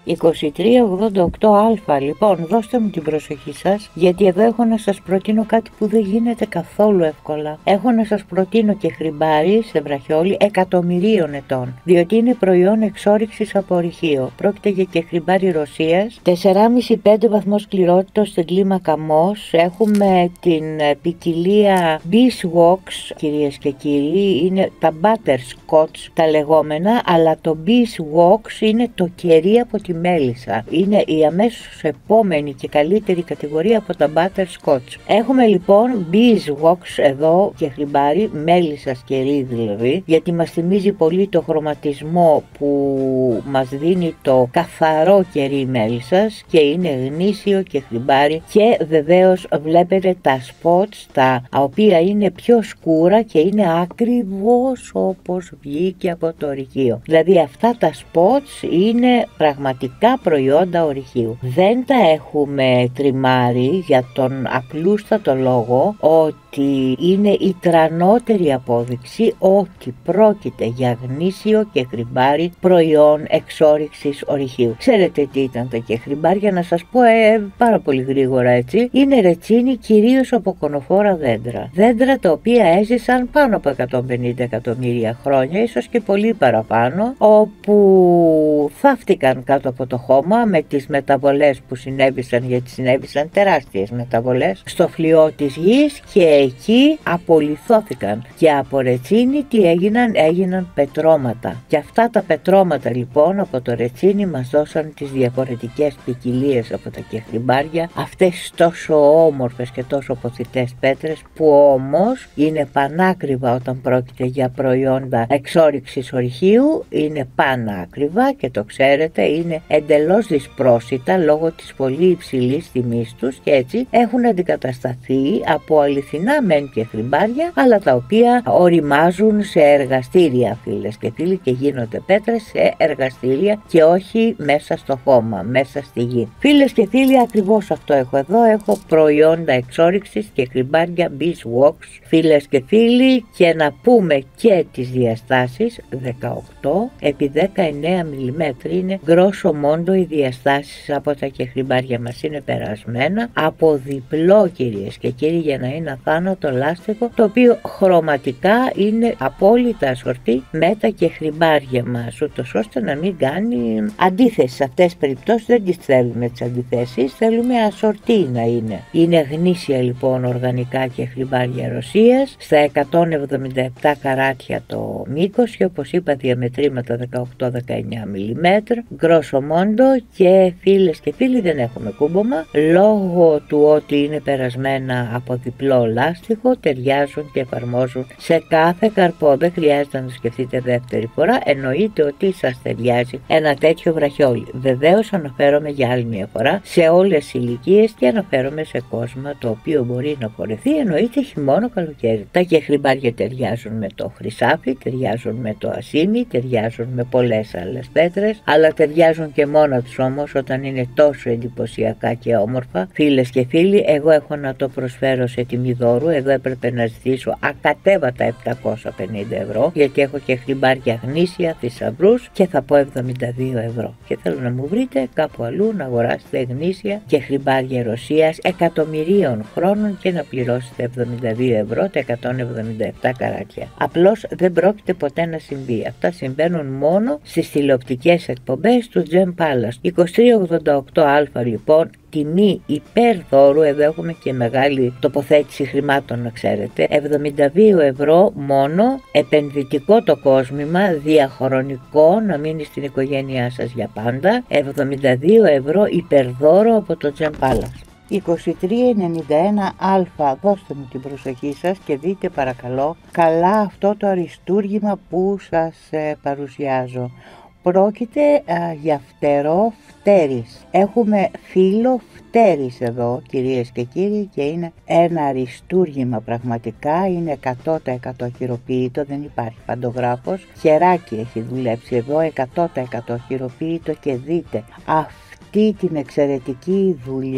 είκοσι τρία ογδόντα οκτώ α, λοιπόν, δώστε μου την προσοχή σας, γιατί εδώ έχω να σας προτείνω κάτι που δεν γίνεται καθόλου εύκολα. Έχω να σας προτείνω και χρυμπάρι σε βραχιόλι εκατομμυρίων ετών, διότι είναι προϊόν εξόρυξης από ορυχείο. Πρόκειται για και χρυμπάρι Ρωσίας, τέσσερα κόμμα πέντε με πέντε βαθμό σκληρότητας στην κλίμακα Mohs. Έχουμε την ποικιλία Beeswax, κυρίες και κύριοι, είναι τα butterscotch τα λεγόμενα, αλλά το Beeswax είναι το κερί από τη μέλισσα. Είναι η αμέσως επόμενη και καλύτερη κατηγορία από τα butterscotch. Έχουμε λοιπόν Beeswax εδώ και χρυμπάρι, μέλισσας κερί δηλαδή, γιατί μας θυμίζει πολύ το χρωματισμό που μας δίνει το καθαρό κερί μέλισσας και είναι γνήσιο και χρυμπάρι, και βεβαίως βλέπετε τα spots τα οποία είναι πιο σκούρα και είναι ακριβώς όπως βγήκε από το ορυχείο. Δηλαδή αυτά τα spots είναι πραγματικά προϊόντα ορυχείου. Δεν τα έχουμε τριμάρει για τον απλούστατο λόγο ότι είναι η τρανότερη απόδειξη ότι πρόκειται για γνήσιο και χρυμπάρι προϊόν εξόρυξης ορυχείου. Ξέρετε τι ήταν τα και χρυμπάρια, να σας πω ε, πάρα πολύ γρήγορα έτσι. Είναι ρετσίνη κυρίως από κονοφόρα δέντρα. Δέντρα τα οποία έζησαν πάνω από εκατόν πενήντα εκατομμύρια χρόνια, ίσως και πολύ παραπάνω, όπου θαύτηκαν κάτω από το χώμα με τις μεταβολές που συνέβησαν, γιατί συνέβησαν τεράστιες μεταβολές στο φλοιό της γης, και εκεί απολυθώθηκαν. Και από ρετσίνη τι έγιναν? Έγιναν πετρώματα. Και αυτά τα πετρώματα λοιπόν από το ρετσίνι μας δώσαν τις διαφορετικές ποικιλίες από τα κεχριμπάρια, αυτές τόσο όμορφες και τόσο ποθητές πέτρες, που όμως είναι πανάκριβα όταν πρόκειται για προϊόντα εξόρυξης ορυχείου. Είναι πανάκριβα και το ξέρετε, είναι εντελώς δυσπρόσιτα λόγω της πολύ υψηλής τιμής τους, και έτσι έχουν αντικατασταθεί από αληθινά μεν και χρυμπάρια, αλλά τα οποία οριμάζουν σε εργαστήρια, φίλες και φίλοι, και γίνονται πέτρες σε εργαστήρια και όχι μέσα στο χώμα, μέσα στη γη. Φίλες και φίλοι, ακριβώς αυτό έχω εδώ. Έχω προϊόντα εξόρυξης και χρυμπάρια Beeswax, φίλες και φίλοι, και να πούμε και τις διαστάσεις. Δεκαοκτώ επί δεκαεννέα μιλιμέτρα είναι γκρόσο μόντο οι διαστάσεις από τα κεχριμπάρια μας. Είναι περασμένα από διπλό, κυρίες και κύριοι, για να είναι αθάνατο λάστιχο, το οποίο χρωματικά είναι απόλυτα ασορτή με τα κεχριμπάρια μας, ούτως ώστε να μην κάνει αντίθεση. Σε αυτές τις περιπτώσεις δεν τις θέλουμε τις αντιθέσεις, θέλουμε ασορτή να είναι. Είναι γνήσια λοιπόν οργανικά κεχριμπάρια Ρωσίας, στα εκατόν εβδομήντα επτά καράτια το μήκος, και όπως είπα διαμετρήματα δεκαοκτώ με δεκαεννέα μιλιμέτρα, γκρόσο μόντο, και φίλες και φίλοι δεν έχουμε κούμπομα, λόγω του ότι είναι περασμένα από διπλό λάστιχο, ταιριάζουν και εφαρμόζουν σε κάθε καρπό. Δεν χρειάζεται να το σκεφτείτε δεύτερη φορά, εννοείται ότι σας ταιριάζει ένα τέτοιο βραχιόλι. Βεβαίως αναφέρομαι για άλλη μια φορά σε όλες τις ηλικίες και αναφέρομαι σε κόσμο το οποίο μπορεί να φορεθεί, εννοείται χειμώνα καλοκαίρι. Τα κεχριμπάρια ταιριάζουν με το χρυσάφι, ταιριάζουν με το ασίμι, ταιριάζουν με πολλές άλλες πέτρες, αλλά ταιριάζουν και μόνα τους όμως όταν είναι τόσο εντυπωσιακά και όμορφα. Φίλες και φίλοι, εγώ έχω να το προσφέρω σε τιμή δώρου. Εδώ έπρεπε να ζητήσω ακατέβατα επτακόσια πενήντα ευρώ, γιατί έχω και χρυμπάρια γνήσια, θησαυρούς, και θα πω εβδομήντα δύο ευρώ. Και θέλω να μου βρείτε κάπου αλλού να αγοράσετε γνήσια και χρυμπάρια Ρωσίας εκατομμυρίων χρόνων και να πληρώσετε εβδομήντα δύο ευρώ τα εκατόν εβδομήντα επτά καράτια. Απλώς δεν πρόκειται ποτέ να συμβεί. Αυτά συμβαίνουν μόνο στις τηλεοπτικές εκπομπές του Gem Palace. είκοσι τρία ογδόντα οκτώ α λοιπόν, τιμή υπερδώρου, εδώ έχουμε και μεγάλη τοποθέτηση χρημάτων να ξέρετε, εβδομήντα δύο ευρώ μόνο, επενδυτικό το κόσμημα, διαχρονικό, να μείνει στην οικογένειά σας για πάντα, εβδομήντα δύο ευρώ υπερδώρο από το Gem Palace. είκοσι τρία ενενήντα ένα α, δώστε μου την προσοχή σας και δείτε παρακαλώ καλά αυτό το αριστούργημα που σας ε, παρουσιάζω. Πρόκειται α, για φτερό φτέρης. Έχουμε φύλλο φτέρης εδώ, κυρίες και κύριοι, και είναι ένα αριστούργημα πραγματικά. Είναι εκατό τοις εκατό χειροποίητο, δεν υπάρχει παντογράφος. Χεράκι έχει δουλέψει εδώ, εκατό τοις εκατό χειροποίητο, και δείτε αυτή την εξαιρετική δουλειά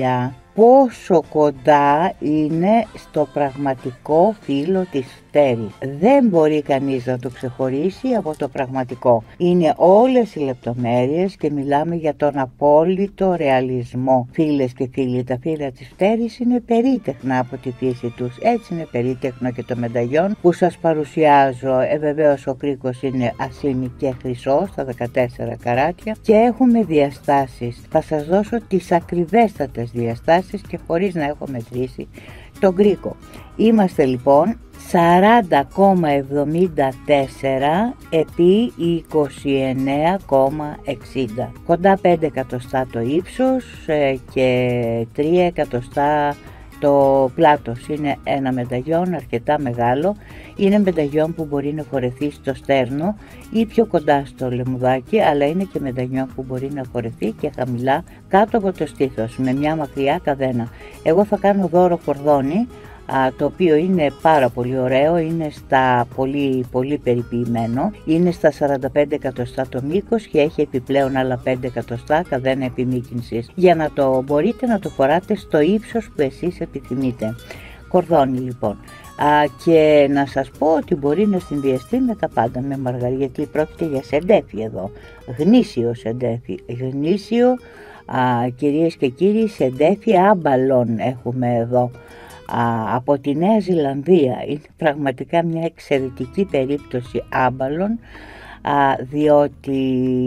πόσο κοντά είναι στο πραγματικό φύλλο της φτέρης. Δεν μπορεί κανείς να το ξεχωρίσει από το πραγματικό. Είναι όλες οι λεπτομέρειες και μιλάμε για τον απόλυτο ρεαλισμό. Φίλες και φίλοι, τα φύλλα της φτέρης είναι περίτεχνα από τη φύση τους. Έτσι είναι περίτεχνο και το μενταγιόν που σας παρουσιάζω. Ε, βεβαίως ο κρίκος είναι ασήμι και χρυσό στα δεκατέσσερα καράτια και έχουμε διαστάσεις. Θα σας δώσω τις ακριβέστατες διαστάσεις και χωρίς να έχω μετρήσει τον κρίκο. Είμαστε λοιπόν σαράντα κόμμα εβδομήντα τέσσερα επί είκοσι εννέα κόμμα εξήντα, κοντά πέντε εκατοστά το ύψος και τρία εκατοστά το πλάτος. Είναι ένα μενταγιόν αρκετά μεγάλο. Είναι μενταγιόν που μπορεί να φορεθεί στο στέρνο ή πιο κοντά στο λαιμουδάκι, αλλά είναι και μενταγιόν που μπορεί να φορεθεί και χαμηλά κάτω από το στήθος με μια μακριά καδένα. Εγώ θα κάνω δώρο κορδόνι, το οποίο είναι πάρα πολύ ωραίο, είναι στα πολύ, πολύ περιποιημένο, είναι στα σαράντα πέντε εκατοστά το μήκος και έχει επιπλέον άλλα πέντε εκατοστά καδένα επιμήκυνσης, για να το μπορείτε να το φοράτε στο ύψος που εσείς επιθυμείτε. Κορδόνι λοιπόν. Α, και να σας πω ότι μπορεί να συνδυαστεί με τα πάντα, με μαργαρί, γιατί πρόκειται για σεντέφι εδώ, γνήσιο σεντέφι, γνήσιο, α, κυρίες και κύριοι, σεντέφι άμπαλον έχουμε εδώ. Α, από τη Νέα Ζηλανδία. Είναι πραγματικά μια εξαιρετική περίπτωση άμπαλων, α, διότι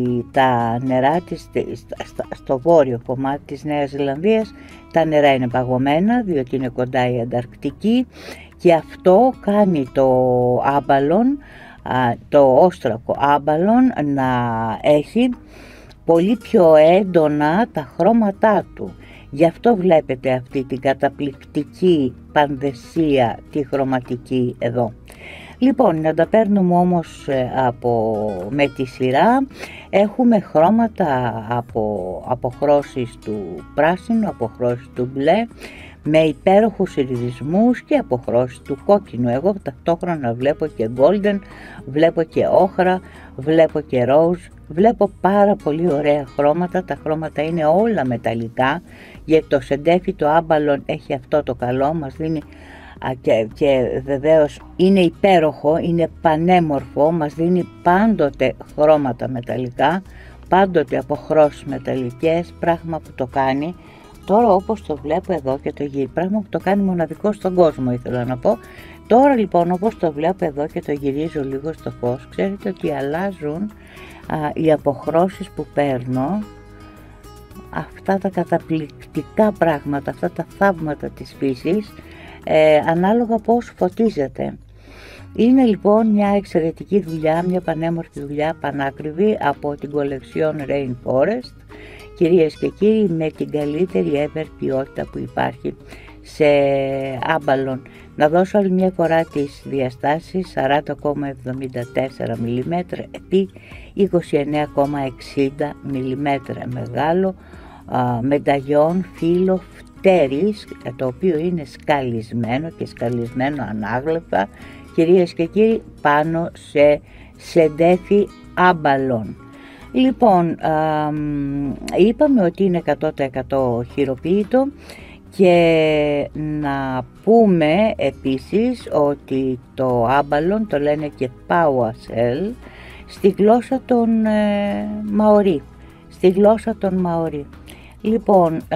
τα νερά της, στο, στο βόρειο κομμάτι της Νέας Ζηλανδίας τα νερά είναι παγωμένα, διότι είναι κοντά η Ανταρκτική, και αυτό κάνει το άμπαλον, α, το όστρακο άμπαλον, να έχει πολύ πιο έντονα τα χρώματά του. Γι' αυτό βλέπετε αυτή την καταπληκτική πανδεσία τη χρωματική εδώ. Λοιπόν, να τα παίρνουμε όμως από, με τη σειρά. Έχουμε χρώματα από αποχρώσεις του πράσινου, αποχρώσεις του μπλε, με υπέροχους ιριδισμούς και αποχρώσεις του κόκκινου. Εγώ ταυτόχρονα βλέπω και golden, βλέπω και όχρα, βλέπω και ροζ, βλέπω πάρα πολύ ωραία χρώματα. Τα χρώματα είναι όλα μεταλλικά, γιατί το σεντέφι το άμπαλον έχει αυτό το καλό, μας δίνει και, και βεβαίως είναι υπέροχο, είναι πανέμορφο, μας δίνει πάντοτε χρώματα μεταλλικά, πάντοτε αποχρώσεις μεταλλικές, πράγμα που το κάνει. Τώρα όπως το βλέπω εδώ και το γυρίζω, πράγμα που το κάνει μοναδικό στον κόσμο, ήθελα να πω. Τώρα λοιπόν όπως το βλέπω εδώ και το γυρίζω λίγο στο φως, ξέρετε ότι αλλάζουν α, οι αποχρώσεις που παίρνω, αυτά τα καταπληκτικά πράγματα, αυτά τα θαύματα της φύσης, ε, ανάλογα πώς φωτίζεται. Είναι λοιπόν μια εξαιρετική δουλειά, μια πανέμορφη δουλειά, πανάκριβη, από την κολεξιόν Rainforest, κυρίες και κύριοι, με την καλύτερη ever ποιότητα που υπάρχει σε άμπαλον. Να δώσω άλλη μια φορά τις διαστάσεις: σαράντα κόμμα εβδομήντα τέσσερα μιλιμέτρα επί είκοσι εννέα κόμμα εξήντα μιλιμέτρα, μεγάλο α, μενταγιόν φύλλο φτέρης, το οποίο είναι σκαλισμένο και σκαλισμένο ανάγλυφα, κυρίες και κύριοι, πάνω σε σεντέφι άμπαλον. Λοιπόν, α, είπαμε ότι είναι εκατό τοις εκατό χειροποίητο, και να πούμε επίσης ότι το άμπαλον το λένε και Powasel στη γλώσσα των ε, Μαορί, στη γλώσσα των Μαορί. Λοιπόν, ε,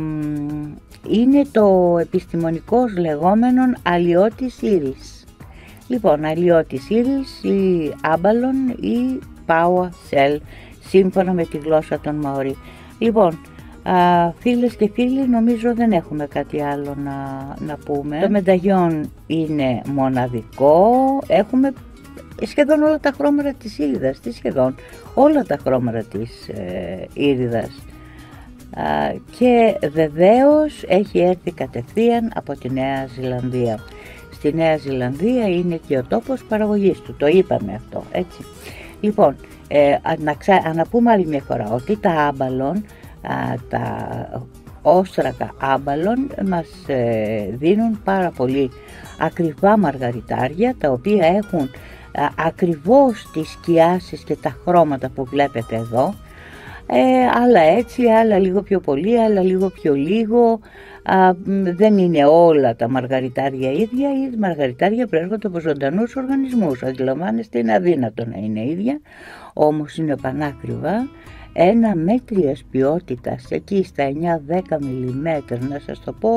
είναι το επιστημονικός λεγόμενον αλλιώτης ήρης. Λοιπόν, αλλιώτης ήρης ή άμπαλον ή Powasel, σύμφωνα με τη γλώσσα των Μαορί. Λοιπόν, Α, φίλες και φίλοι, νομίζω δεν έχουμε κάτι άλλο να, να πούμε. Το μενταγιόν είναι μοναδικό, έχουμε σχεδόν όλα τα χρώματα της ήριδας, τι σχεδόν όλα τα χρώματα της ε, ήριδας, Α, και βεβαίως έχει έρθει κατευθείαν από τη Νέα Ζηλανδία. Στη Νέα Ζηλανδία είναι και ο τόπος παραγωγής του, το είπαμε αυτό, έτσι. Λοιπόν, ε, να, ξα... να πούμε άλλη μια φορά ότι τα άμπαλον, τα όστρακα άμπαλων μας δίνουν πάρα πολύ ακριβά μαργαριτάρια, τα οποία έχουν ακριβώς τις σκιάσεις και τα χρώματα που βλέπετε εδώ, ε, άλλα έτσι, άλλα λίγο πιο πολύ, άλλα λίγο πιο λίγο. Α, δεν είναι όλα τα μαργαριτάρια ίδια, οι μαργαριτάρια προέρχονται από ζωντανούς οργανισμούς, αντιλαμβάνεστε, είναι αδύνατο να είναι ίδια, όμως είναι πανάκριβα. Ένα μέτριας ποιότητας, εκεί στα εννιά δέκα μιλιμέτρα, να σας το πω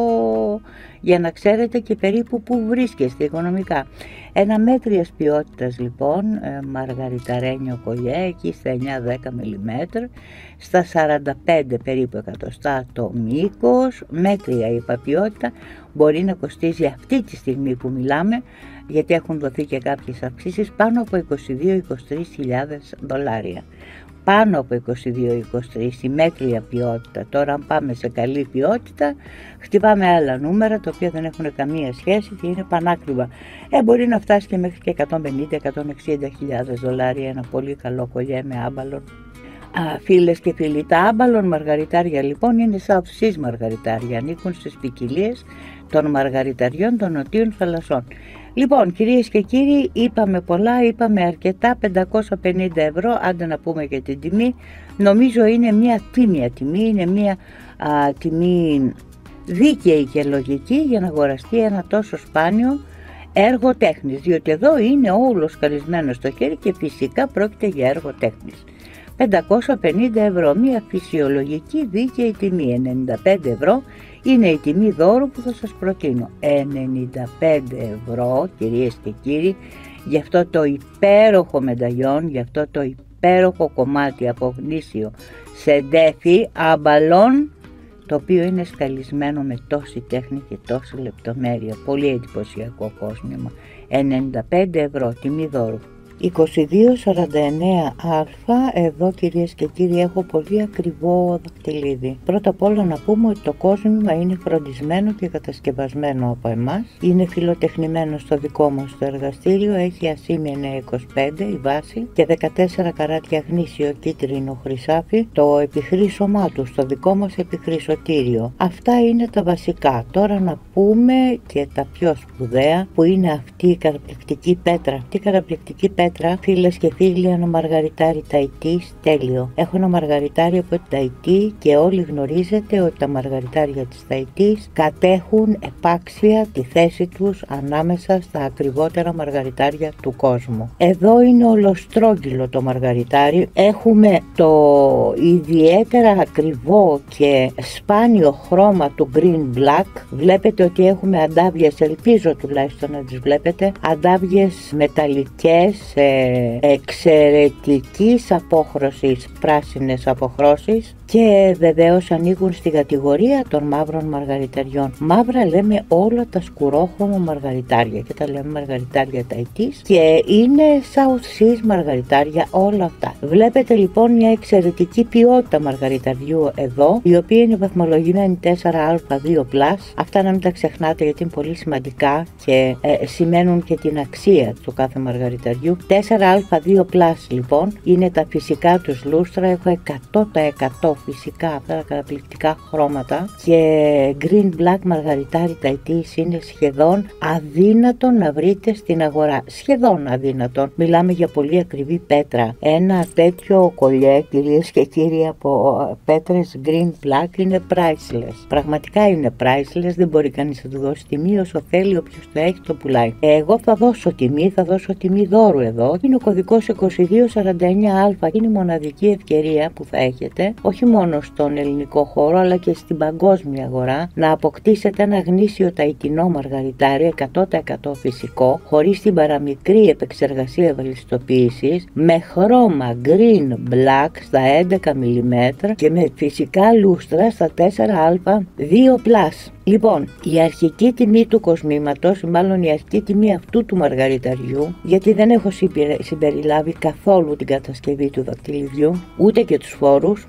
για να ξέρετε και περίπου που βρίσκεστε οικονομικά. Ένα μέτριας ποιότητας λοιπόν, μαργαριταρένιο κολλιέ, εκεί στα εννιά δέκα μιλιμέτρα, στα σαράντα πέντε περίπου εκατοστά το μήκος, μέτρια είπα ποιότητα, μπορεί να κοστίζει αυτή τη στιγμή που μιλάμε, γιατί έχουν δοθεί και κάποιες αυξήσεις, πάνω από είκοσι δύο με είκοσι τρεις χιλιάδες δολάρια. Πάνω από είκοσι δύο με είκοσι τρεις η μέτρια ποιότητα. Τώρα αν πάμε σε καλή ποιότητα χτυπάμε άλλα νούμερα τα οποία δεν έχουν καμία σχέση και είναι πανάκριβα. Ε, μπορεί να φτάσει και μέχρι και εκατόν πενήντα με εκατόν εξήντα χιλιάδες δολάρια ένα πολύ καλό κολλιέ με άμπαλον. Α, φίλες και φίλοι, τα άμπαλον μαργαριτάρια λοιπόν είναι South Seas μαργαριτάρια, ανήκουν στις ποικιλίες των μαργαριταριών των νοτίων θαλασσών. Λοιπόν, κυρίες και κύριοι, είπαμε πολλά, είπαμε αρκετά, πεντακόσια πενήντα ευρώ, άντε να πούμε και την τιμή. Νομίζω είναι μια τίμια τιμή, είναι μια α, τιμή δίκαιη και λογική για να αγοραστεί ένα τόσο σπάνιο έργο τέχνης, διότι εδώ είναι όλο σκαρισμένο στο χέρι και φυσικά πρόκειται για έργο τέχνης. πεντακόσια πενήντα ευρώ, μια φυσιολογική δίκαιη τιμή. Ενενήντα πέντε ευρώ είναι η τιμή δώρου που θα σας προτείνω. ενενήντα πέντε ευρώ, κυρίες και κύριοι, για αυτό το υπέροχο μενταγιόν, για αυτό το υπέροχο κομμάτι από γνήσιο σεντέφι αμπαλών, το οποίο είναι σκαλισμένο με τόση τέχνη και τόση λεπτομέρεια. Πολύ εντυπωσιακό κόσμημα. ενενήντα πέντε ευρώ, τιμή δώρου. είκοσι δύο σαράντα εννέα α, εδώ κυρίες και κύριοι έχω πολύ ακριβό δαχτυλίδι. Πρώτα απ' όλα να πούμε ότι το κόσμημα είναι φροντισμένο και κατασκευασμένο από εμάς. Είναι φιλοτεχνημένο στο δικό μας το εργαστήριο, έχει ασήμι εννιακόσια είκοσι πέντε η βάση και δεκατέσσερα καράτια γνήσιο κίτρινο χρυσάφι το επιχρήσωμά του στο δικό μας επιχρυσωτήριο. Αυτά είναι τα βασικά. Τώρα να πούμε και τα πιο σπουδαία που είναι αυτή η καταπληκτική πέτρα. Αυτή η καταπληκτική πέτρα, φίλες και φίλοι, ένα μαργαριτάρι Ταϊτής τέλειο. Έχω ένα μαργαριτάρι από την Ταϊτή και όλοι γνωρίζετε ότι τα μαργαριτάρια της Ταϊτής κατέχουν επάξια τη θέση τους ανάμεσα στα ακριβότερα μαργαριτάρια του κόσμου. Εδώ είναι ολοστρόγγυλο το μαργαριτάρι. Έχουμε το ιδιαίτερα ακριβό και σπάνιο χρώμα του green black. Βλέπετε ότι έχουμε αντάβιες, ελπίζω τουλάχιστον να τις βλέπετε, αντάβιες μεταλλικές εξαιρετικής απόχρωσης, πράσινες αποχρώσεις, και βεβαίως ανήκουν στην κατηγορία των μαύρων μαργαριταριών. Μαύρα λέμε όλα τα σκουρόχρωμα μαργαριτάρια και τα λέμε μαργαριτάρια Ταϊτής και είναι South Seas μαργαριτάρια όλα αυτά. Βλέπετε λοιπόν μια εξαιρετική ποιότητα μαργαριταριού εδώ, η οποία είναι βαθμολογημένη τέσσερα α δύο πλας. Αυτά να μην τα ξεχνάτε γιατί είναι πολύ σημαντικά και ε, σημαίνουν και την αξία του κάθε μαργαριταριού. τέσσερα α δύο πλας λοιπόν είναι τα φυσικά τους λούστρα, έχω εκατό τοις εκατό φυσικά αυτά τα καταπληκτικά χρώματα και green black μαργαριτάρι Ταϊτής είναι σχεδόν αδύνατον να βρείτε στην αγορά. Σχεδόν αδύνατον. Μιλάμε για πολύ ακριβή πέτρα. Ένα τέτοιο κολλιέ, κυρίες και κύριοι, από πέτρες green black είναι priceless. Πραγματικά είναι priceless, δεν μπορεί κανείς να του δώσει τιμή, όσο θέλει, όποιος το έχει το πουλάει. Εγώ θα δώσω τιμή, θα δώσω τιμή δώρου εδώ. Είναι ο κωδικός είκοσι δύο σαράντα εννέα α και είναι η μοναδική ευκαιρία που θα έχετε, όχι μόνο στον ελληνικό χώρο αλλά και στην παγκόσμια αγορά, να αποκτήσετε ένα γνήσιο ταϊτινό μαργαριτάρι εκατό τοις εκατό φυσικό, χωρίς την παραμικρή επεξεργασία ευελιστοποίησης, με χρώμα green black στα έντεκα μιλιμέτρα και με φυσικά λούστρα στα τέσσερα α δύο πλας. Λοιπόν, η αρχική τιμή του κοσμήματος, μάλλον η αρχική τιμή αυτού του μαργαριταριού, γιατί δεν έχω συμπεριλάβει καθόλου την κατασκευή του δακτυλιδιού, ούτε και τους φόρους, το μαργαριτάριο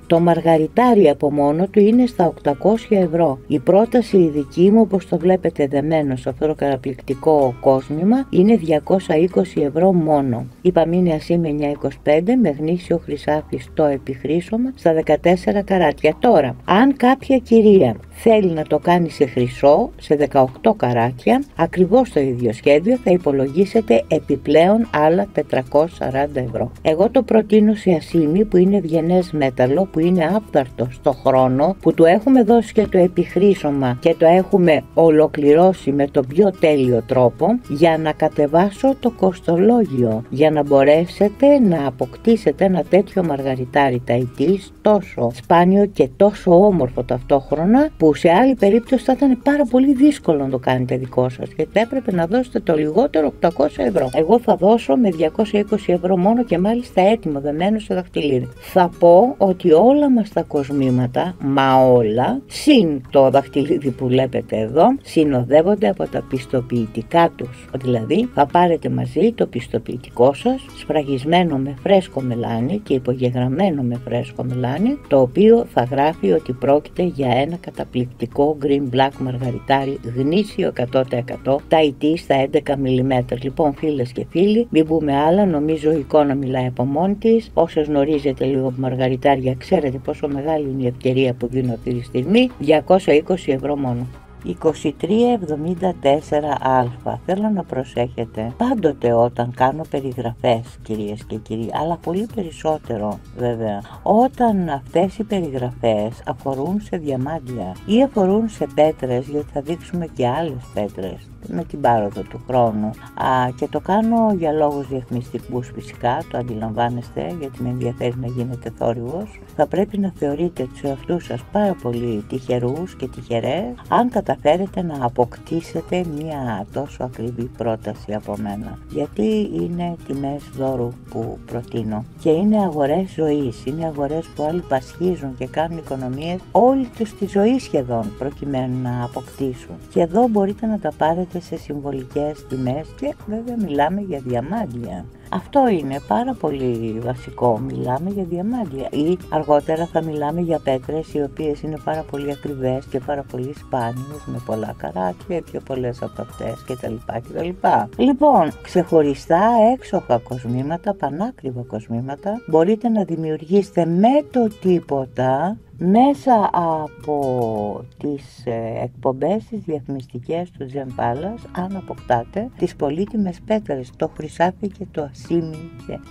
μαργαριτάρι από μόνο του είναι στα οκτακόσια ευρώ. Η πρόταση η δική μου, όπως το βλέπετε δεμένο σε αυτό το καταπληκτικό κόσμημα, είναι διακόσια είκοσι ευρώ μόνο. Είπα μήνυα ασήμι εννιακόσια είκοσι πέντε με γνήσιο χρυσάφι στο επιχρήσωμα στα δεκατέσσερα καράτια. Τώρα, αν κάποια κυρία θέλει να το κάνει σε χρυσό, σε δεκαοκτώ καράτια, ακριβώς το ίδιο σχέδιο, θα υπολογίσετε επιπλέον άλλα τετρακόσια σαράντα ευρώ. Εγώ το προτείνω σε ασήμι που είναι ευγενές μέταλλο, που είναι άφθαρτο στο χρόνο, που του έχουμε δώσει και το επιχρήσωμα και το έχουμε ολοκληρώσει με τον πιο τέλειο τρόπο, για να κατεβάσω το κοστολόγιο, για να μπορέσετε να αποκτήσετε ένα τέτοιο μαργαριτάρι ταϊτής, τόσο σπάνιο και τόσο όμορφο ταυτόχρονα, που σε άλλη περίπτωση θα ήταν πάρα πολύ δύσκολο να το κάνετε δικό σας, γιατί έπρεπε να δώσετε το λιγότερο οκτακόσια ευρώ. Εγώ θα δώσω με διακόσια είκοσι ευρώ μόνο, και μάλιστα έτοιμο δεμένο στο δαχτυλίδι. Θα πω ότι όλα μας τα κοσμήματα, μα όλα, συν το δαχτυλίδι που βλέπετε εδώ, συνοδεύονται από τα πιστοποιητικά τους. Δηλαδή θα πάρετε μαζί το πιστοποιητικό σας, σφραγισμένο με φρέσκο μελάνι και υπογεγραμμένο με φρέσκο μελάνι, το οποίο θα γράφει ότι πρόκειται για ένα καταπληκτικό green black μαργαριτάρι γνήσιο εκατό τοις εκατό, ταϊτή στα έντεκα μιλιμέτρα. Λοιπόν, φίλες και φίλοι, μην πούμε άλλα, νομίζω η εικόνα μιλάει από μόνη της. Όσες γνωρίζετε λίγο από μαργαριτάρια, ξέρετε πόσο μεγάλη είναι η ευκαιρία που δίνω αυτή τη στιγμή. διακόσια είκοσι ευρώ μόνο. είκοσι τρία εβδομήντα τέσσερα α. Θέλω να προσέχετε πάντοτε όταν κάνω περιγραφές, κυρίες και κύριοι, αλλά πολύ περισσότερο βέβαια όταν αυτές οι περιγραφές αφορούν σε διαμάντια ή αφορούν σε πέτρες, γιατί θα δείξουμε και άλλες πέτρες με την πάροδο του χρόνου. Α, και το κάνω για λόγους διαφημιστικούς φυσικά, το αντιλαμβάνεστε, γιατί με ενδιαφέρει να γίνετε θόρυβος. Θα πρέπει να θεωρείτε τους εαυτούς σας πάρα πολύ τυχερούς και τυχερές αν καταφέρετε να αποκτήσετε μια τόσο ακριβή πρόταση από μένα, γιατί είναι τιμές δώρου που προτείνω και είναι αγορές ζωής, είναι αγορές που άλλοι πασχίζουν και κάνουν οικονομίες όλη τους τη ζωή σχεδόν προκειμένου να αποκτήσουν, και εδώ μπορείτε να τα πάρετε σε συμβολικές τιμές, και βέβαια μιλάμε για διαμάντια. Αυτό είναι πάρα πολύ βασικό, μιλάμε για διαμάντια, ή αργότερα θα μιλάμε για πέτρες οι οποίες είναι πάρα πολύ ακριβές και πάρα πολύ σπάνιες, με πολλά καράτια, πιο πολλές από αυτές κτλ. κτλ. Λοιπόν, ξεχωριστά έξοχα κοσμήματα, πανάκριβα κοσμήματα, μπορείτε να δημιουργήσετε με το τίποτα μέσα από τις ε, εκπομπές τις διαφημιστικές του Gem Palace, αν αποκτάτε τις πολύτιμες πέτρες, το χρυσάφι και το ασήμι και α,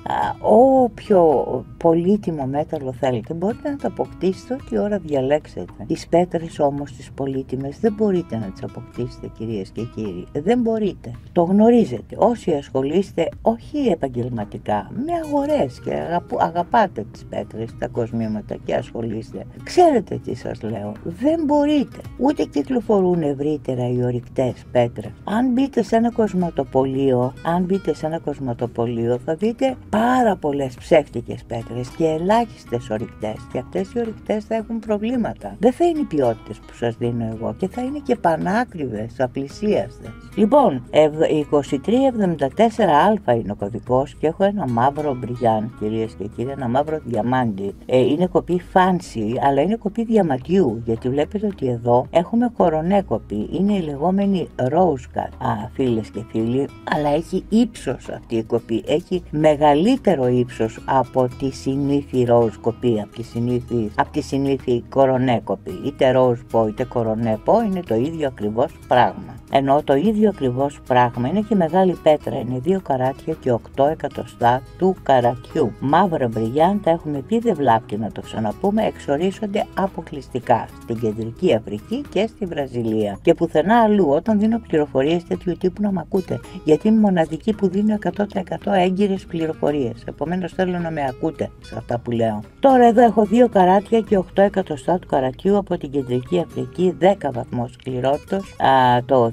όποιο πολύτιμο μέταλλο θέλετε μπορείτε να το αποκτήσετε ό,τι ώρα διαλέξετε. Τις πέτρες όμως τις πολύτιμες δεν μπορείτε να τις αποκτήσετε, κυρίες και κύριοι, δεν μπορείτε, το γνωρίζετε. Όσοι ασχολείστε όχι επαγγελματικά με αγορές και αγαπ, αγαπάτε τις πέτρες, τα κοσμήματα και ασχολείστε, ξέρετε τι σας λέω, δεν μπορείτε. Ούτε κυκλοφορούν ευρύτερα οι ορυκτές πέτρες. Αν μπείτε σε ένα κοσματοπωλείο, αν μπείτε σε ένα κοσματοπωλείο θα δείτε πάρα πολλές ψεύτικες πέτρες και ελάχιστες ορυκτές, και αυτές οι ορυκτές θα έχουν προβλήματα. Δεν θα είναι οι ποιότητες που σας δίνω εγώ και θα είναι και πανάκριβες, απλησίαστες. Λοιπόν, είκοσι τρία εβδομήντα τέσσερα α είναι ο κωδικός και έχω ένα μαύρο μπριγιάν, κυρίες και κύριοι, ένα μαύρο διαμάντι. Ε, είναι κοπή fancy, αλλά είναι κοπή διαματιού, γιατί βλέπετε ότι εδώ έχουμε κορονέ κοπή, είναι η λεγόμενη rose cut. Α, φίλες και φίλοι, αλλά έχει ύψος αυτή η κοπή, έχει μεγαλύτερο ύψος από τη συνήθη rose κοπή, από τη συνήθη, από τη συνήθη κορονέ κοπή. Είτε rose πω είτε κορονέ πω είναι το ίδιο ακριβώς πράγμα. Ενώ το ίδιο ακριβώς πράγμα είναι και μεγάλη πέτρα, είναι δύο καράτια και οκτώ εκατοστά του καρατιού. Μαύρα μπριγιάν, τα έχουμε πει, δεν βλάπτει να το ξαναπούμε, εξορίσσονται αποκλειστικά στην Κεντρική Αφρική και στη Βραζιλία και πουθενά αλλού. Όταν δίνω πληροφορίες τέτοιου τύπου να μ' ακούτε, γιατί είμαι μοναδική που δίνω εκατό τοις εκατό έγκυρες πληροφορίες, επομένως θέλω να με ακούτε σε αυτά που λέω. Τώρα εδώ έχω δύο καράτια και οκτώ εκατοστά του καρατιού από την Κεντρική Αφρική, δέκα βαθμός σκληρότητος, το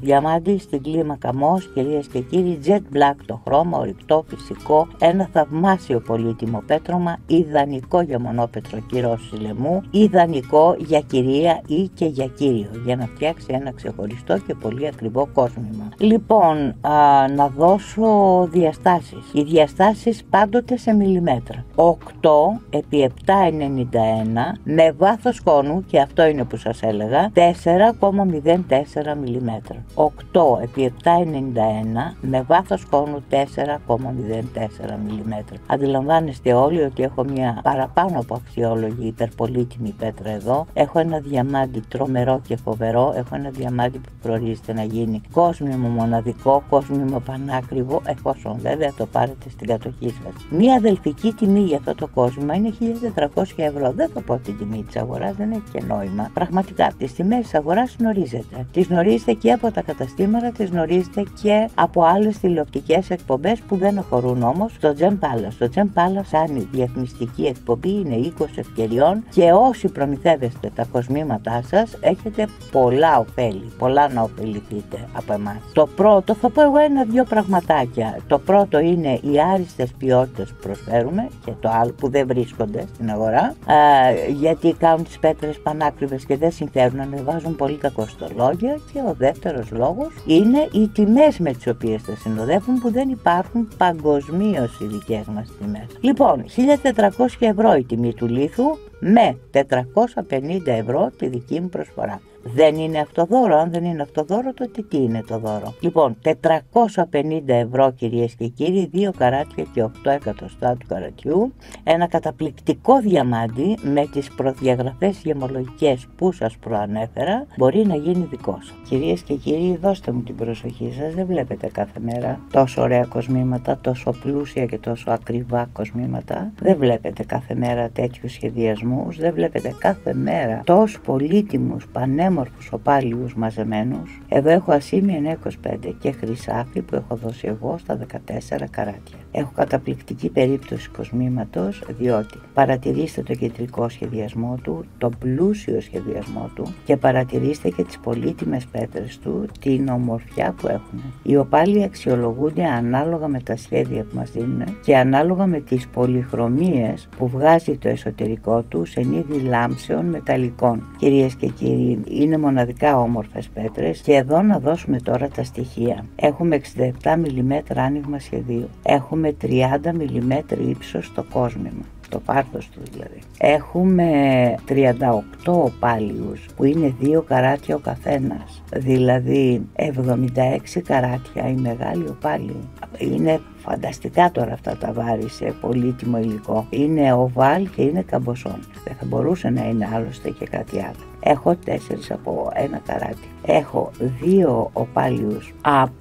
διαμάντι στην κλίμακα Μος, κυρίες και κύριοι, jet black το χρώμα, ορυκτό, φυσικό, ένα θαυμάσιο πολύτιμο πέτρωμα, ιδανικό για μονόπετρο κυρώσης λαιμού, ιδανικό για κυρία ή και για κύριο, για να φτιάξει ένα ξεχωριστό και πολύ ακριβό κόσμημα. Λοιπόν, α, να δώσω διαστάσεις. Οι διαστάσεις πάντοτε σε μιλιμέτρα. οκτώ επί επτά ενενήντα ένα με βάθος κόνου, και αυτό είναι που σας έλεγα, τέσσερα κόμμα μηδέν τέσσερα μιλιμέτρα. οκτώ επί επτά ενενήντα ένα με βάθος κόνου τέσσερα κόμμα μηδέν τέσσερα μιλιμέτρα. Αντιλαμβάνεστε όλοι ότι έχω μια παραπάνω από αξιόλογη υπερπολίτιμη πέτρα εδώ. Έχω ένα διαμάντι τρομερό και φοβερό. Έχω ένα διαμάντι που προορίζεται να γίνει κόσμιμο μοναδικό, κόσμιμο πανάκριβο, εφόσον βέβαια το πάρετε στην κατοχή σας. Μια αδελφική τιμή για αυτό το κόσμημα είναι χίλια τετρακόσια ευρώ. Δεν θα πω την τιμή της αγοράς, δεν έχει και νόημα. Πραγματικά, τις τιμές της αγοράς γνωρίζετε. Τις γνωρίζετε και από τα καταστήματα, τις γνωρίζετε και από άλλες τηλεοπτικές εκπομπές που δεν αφορούν όμως στο Gem Palace. Το Gem Palace, σαν διαφημιστική εκπομπή, είναι οίκος ευκαιριών και όσοι προμηθεύεστε τα κοσμήματά σας έχετε πολλά ωφέλη, πολλά να ωφεληθείτε από εμάς. Το πρώτο, θα πω εγώ ένα-δυο πραγματάκια. Το πρώτο είναι οι άριστες ποιότητες που προσφέρουμε και το άλλο που δεν βρίσκονται στην αγορά, α, γιατί κάνουν τις πέτρες πανάκριβες και δεν συμφέρουν, ανεβάζουν πολύ τα κοστολόγια. Και ο δεύτερος λόγος είναι οι τιμές με τις οποίες τα συνοδεύουν, που δεν υπάρχουν παγκοσμίως οι δικές μας τιμές. Λοιπόν, χίλια τετρακόσια ευρώ η τιμή του λίθου με τετρακόσια πενήντα ευρώ τη δική μου προσφορά. Δεν είναι αυτό δώρο? Αν δεν είναι αυτό δώρο, τότε τι είναι το δώρο? Λοιπόν, τετρακόσια πενήντα ευρώ κυρίες και κύριοι, δύο καράτια και οκτώ εκατοστά του καρατιού, ένα καταπληκτικό διαμάντι με τις προδιαγραφές γεμολογικές που σας προανέφερα, μπορεί να γίνει δικό σας. Κυρίες και κύριοι, δώστε μου την προσοχή σας, δεν βλέπετε κάθε μέρα τόσο ωραία κοσμήματα, τόσο πλούσια και τόσο ακριβά κοσμήματα, δεν βλέπετε κάθε μέρα τέτοιους σχεδιασμούς, δεν βλέπετε κάθε μέρα τόσο πολύτιμους πανέμορφους όμορφους οπάλιους μαζεμένους. Εδώ έχω ασήμι εννιακόσια είκοσι πέντε και χρυσάφι που έχω δώσει εγώ στα δεκατέσσερα καράτια. Έχω καταπληκτική περίπτωση κοσμήματος, διότι παρατηρήστε το κεντρικό σχεδιασμό του, το πλούσιο σχεδιασμό του και παρατηρήστε και τις πολύτιμες πέτρες του, την ομορφιά που έχουν. Οι οπάλοι αξιολογούνται ανάλογα με τα σχέδια που μας δίνουν και ανάλογα με τις πολυχρωμίες που βγάζει το εσωτερικό του σε είδη λάμψεων μεταλλικών. Κυρίες και κύριοι, είναι μοναδικά όμορφες πέτρες και εδώ να δώσουμε τώρα τα στοιχεία. Έχουμε εξήντα επτά μιλιμέτρα άνοιγμα σχεδίου. Έχουμε τριάντα μιλιμέτρα ύψος στο κόσμημα. Το πάρτος του δηλαδή. Έχουμε τριάντα οκτώ οπάλιους που είναι δύο καράτια ο καθένας. Δηλαδή εβδομήντα έξι καράτια η μεγάλη οπάλη. Είναι φανταστικά τώρα αυτά τα βάρη σε πολύτιμο υλικό. Είναι οβάλ και είναι καμποσόν. Δεν θα μπορούσε να είναι άλλωστε και κάτι άλλο. Έχω τέσσερις από ένα καράτι. Έχω δύο οπάλιους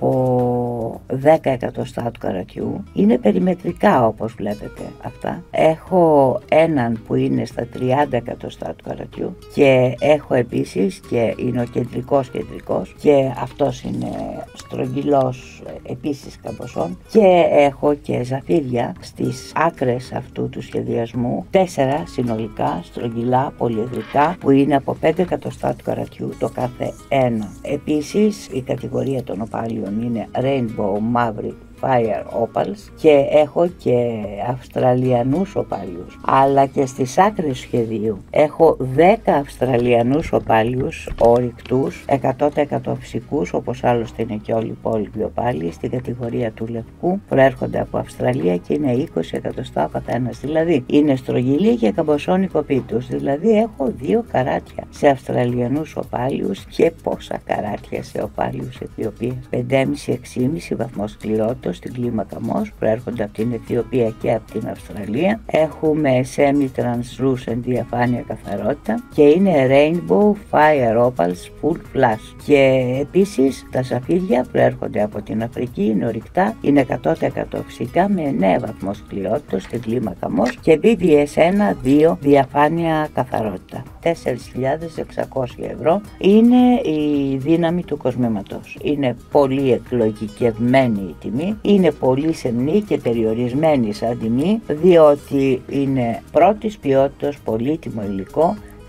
από δέκα εκατοστά του καρατιού. Είναι περιμετρικά όπως βλέπετε αυτά. Έχω έναν που είναι στα τριάντα εκατοστά του καρατιού και έχω επίσης, και είναι ο κεντρικός κεντρικός και αυτός είναι στρογγυλός επίσης καμποσόν, και έχω και ζαφύρια στις άκρες αυτού του σχεδιασμού, τέσσερα συνολικά στρογγυλά πολυεδρικά που είναι από πέντε εκατοστά του καρατιού το κάθε ένα. Επίσης η κατηγορία των οπάλιων είναι Rainbow Maverick Fire Opals και έχω και Αυστραλιανούς οπάλιους, αλλά και στις άκρες σχεδίου έχω δέκα Αυστραλιανούς οπάλιους ορυκτούς, εκατό τοις εκατό φυσικούς, όπως άλλωστε είναι και όλοι οι υπόλοιποι οπάλιοι στην κατηγορία του λευκού, προέρχονται από Αυστραλία και είναι είκοσι εκατοστά ο καθένας, δηλαδή είναι στρογγυλή και καμποσόνη κοπή τους. Δηλαδή έχω δύο καράτια σε Αυστραλιανούς οπάλιους και πόσα καράτια σε οπάλιους Αιθιοπίας, πέντε κόμμα πέντε έξι κόμμα πέντε βαθμός σκληρότητας στην κλίμακα Μος, προέρχονται από την Αιθιοπία και από την Αυστραλία. Έχουμε semi-translucent διαφάνεια καθαρότητα και είναι Rainbow Fire Opals Full Flash. Και επίσης τα σαφίδια προέρχονται από την Αφρική, είναι ορυκτά, είναι εκατό τοις εκατό φυσικά με εννέα βαθμός σκληρότητας στην κλίμακα Μος και μπι βι ες ένα δύο διαφάνεια καθαρότητα. τέσσερις χιλιάδες εξακόσια ευρώ είναι η δύναμη του κοσμήματος. Είναι πολύ εκλογικευμένη η τιμή, είναι πολύ σεμνή και περιορισμένη σαν τιμή, διότι είναι πρώτης ποιότητας πολύτιμο υλικό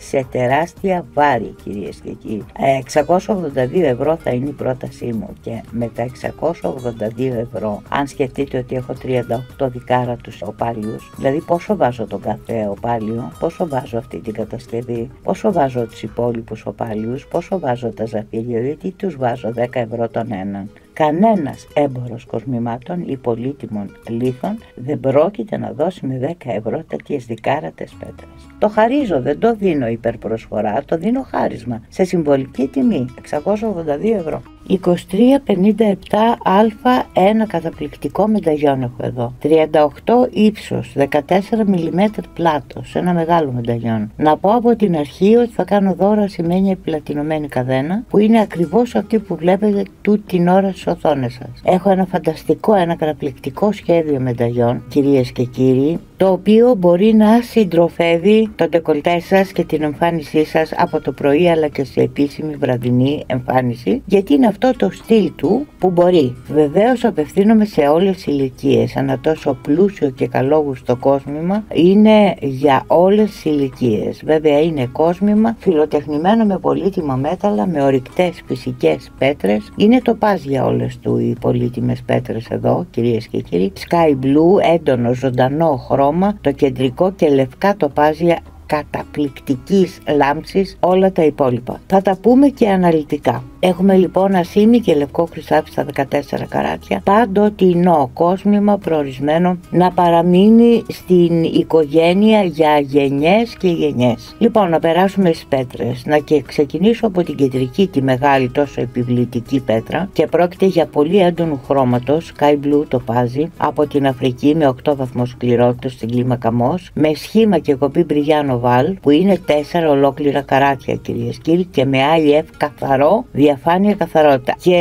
σε τεράστια βάρη, κυρίες και κύριοι. εξακόσια ογδόντα δύο ευρώ θα είναι η πρότασή μου, και με τα εξακόσια ογδόντα δύο ευρώ, αν σκεφτείτε ότι έχω τριάντα οκτώ δεκάρα τους οπάλιους, δηλαδή πόσο βάζω τον κάθε οπάλιο, πόσο βάζω αυτή την κατασκευή, πόσο βάζω τους υπόλοιπους οπάλιους, πόσο βάζω τα ζαφύρια, γιατί τους βάζω δέκα ευρώ τον έναν. Κανένας έμπορος κοσμημάτων ή πολύτιμων λίθων δεν πρόκειται να δώσει με δέκα ευρώ τέτοιες δεκάρατες πέτρες. Το χαρίζω, δεν το δίνω υπερπροσφορά, το δίνω χάρισμα σε συμβολική τιμή, εξακόσια ογδόντα δύο ευρώ. είκοσι τρία πενήντα επτά α, ένα καταπληκτικό μενταγιόν έχω εδώ. τριάντα οκτώ ύψος, δεκατέσσερα μιλιμέτρα πλάτος, ένα μεγάλο μενταγιόν. Να πω από την αρχή ότι θα κάνω δώρο ασημένια πλατινωμένη καδένα, που είναι ακριβώς αυτή που βλέπετε τούτη την ώρα στις οθόνες σας. Έχω ένα φανταστικό, ένα καταπληκτικό σχέδιο μενταγιόν, κυρίες και κύριοι, το οποίο μπορεί να συντροφεύει το ντεκολτέ σας και την εμφάνισή σας από το πρωί αλλά και σε επίσημη βραδινή εμφάνιση, γιατί είναι αυτό το στυλ του που μπορεί. Βεβαίως απευθύνομαι σε όλες τις ηλικίες. Ένα τόσο πλούσιο και καλόγουστο κόσμημα είναι για όλες τις ηλικίες. Βέβαια είναι κόσμημα φιλοτεχνημένο με πολύτιμα μέταλλα, με ορυκτές φυσικές πέτρες. Είναι το πας για όλες του οι πολύτιμες πέτρες εδώ, κυρίες και κύριοι. Sky blue, έντονο ζωντανό χρώμα, το κεντρικό και λευκά τοπάζια καταπληκτικής λάμψης, όλα τα υπόλοιπα. Θα τα πούμε και αναλυτικά. Έχουμε λοιπόν ασήμι και λευκό χρυσάφι στα δεκατέσσερα καράτια, πάντοτινό κόσμημα προορισμένο να παραμείνει στην οικογένεια για γενιές και γενιές. Λοιπόν, να περάσουμε στις πέτρες. Να και ξεκινήσω από την κεντρική, τη μεγάλη τόσο επιβλητική πέτρα, και πρόκειται για πολύ έντονου χρώματος, sky blue τοπάζι, από την Αφρική με οκτώ βαθμούς σκληρότητας στην κλίμακα Mohs, με σχήμα και κοπή Brillant Oval, που είναι τέσσερα ολόκληρα καράτια, κυρίες και κύριοι, και με άι εφ καθαρό, διαφάνεια, καθαρότητα, και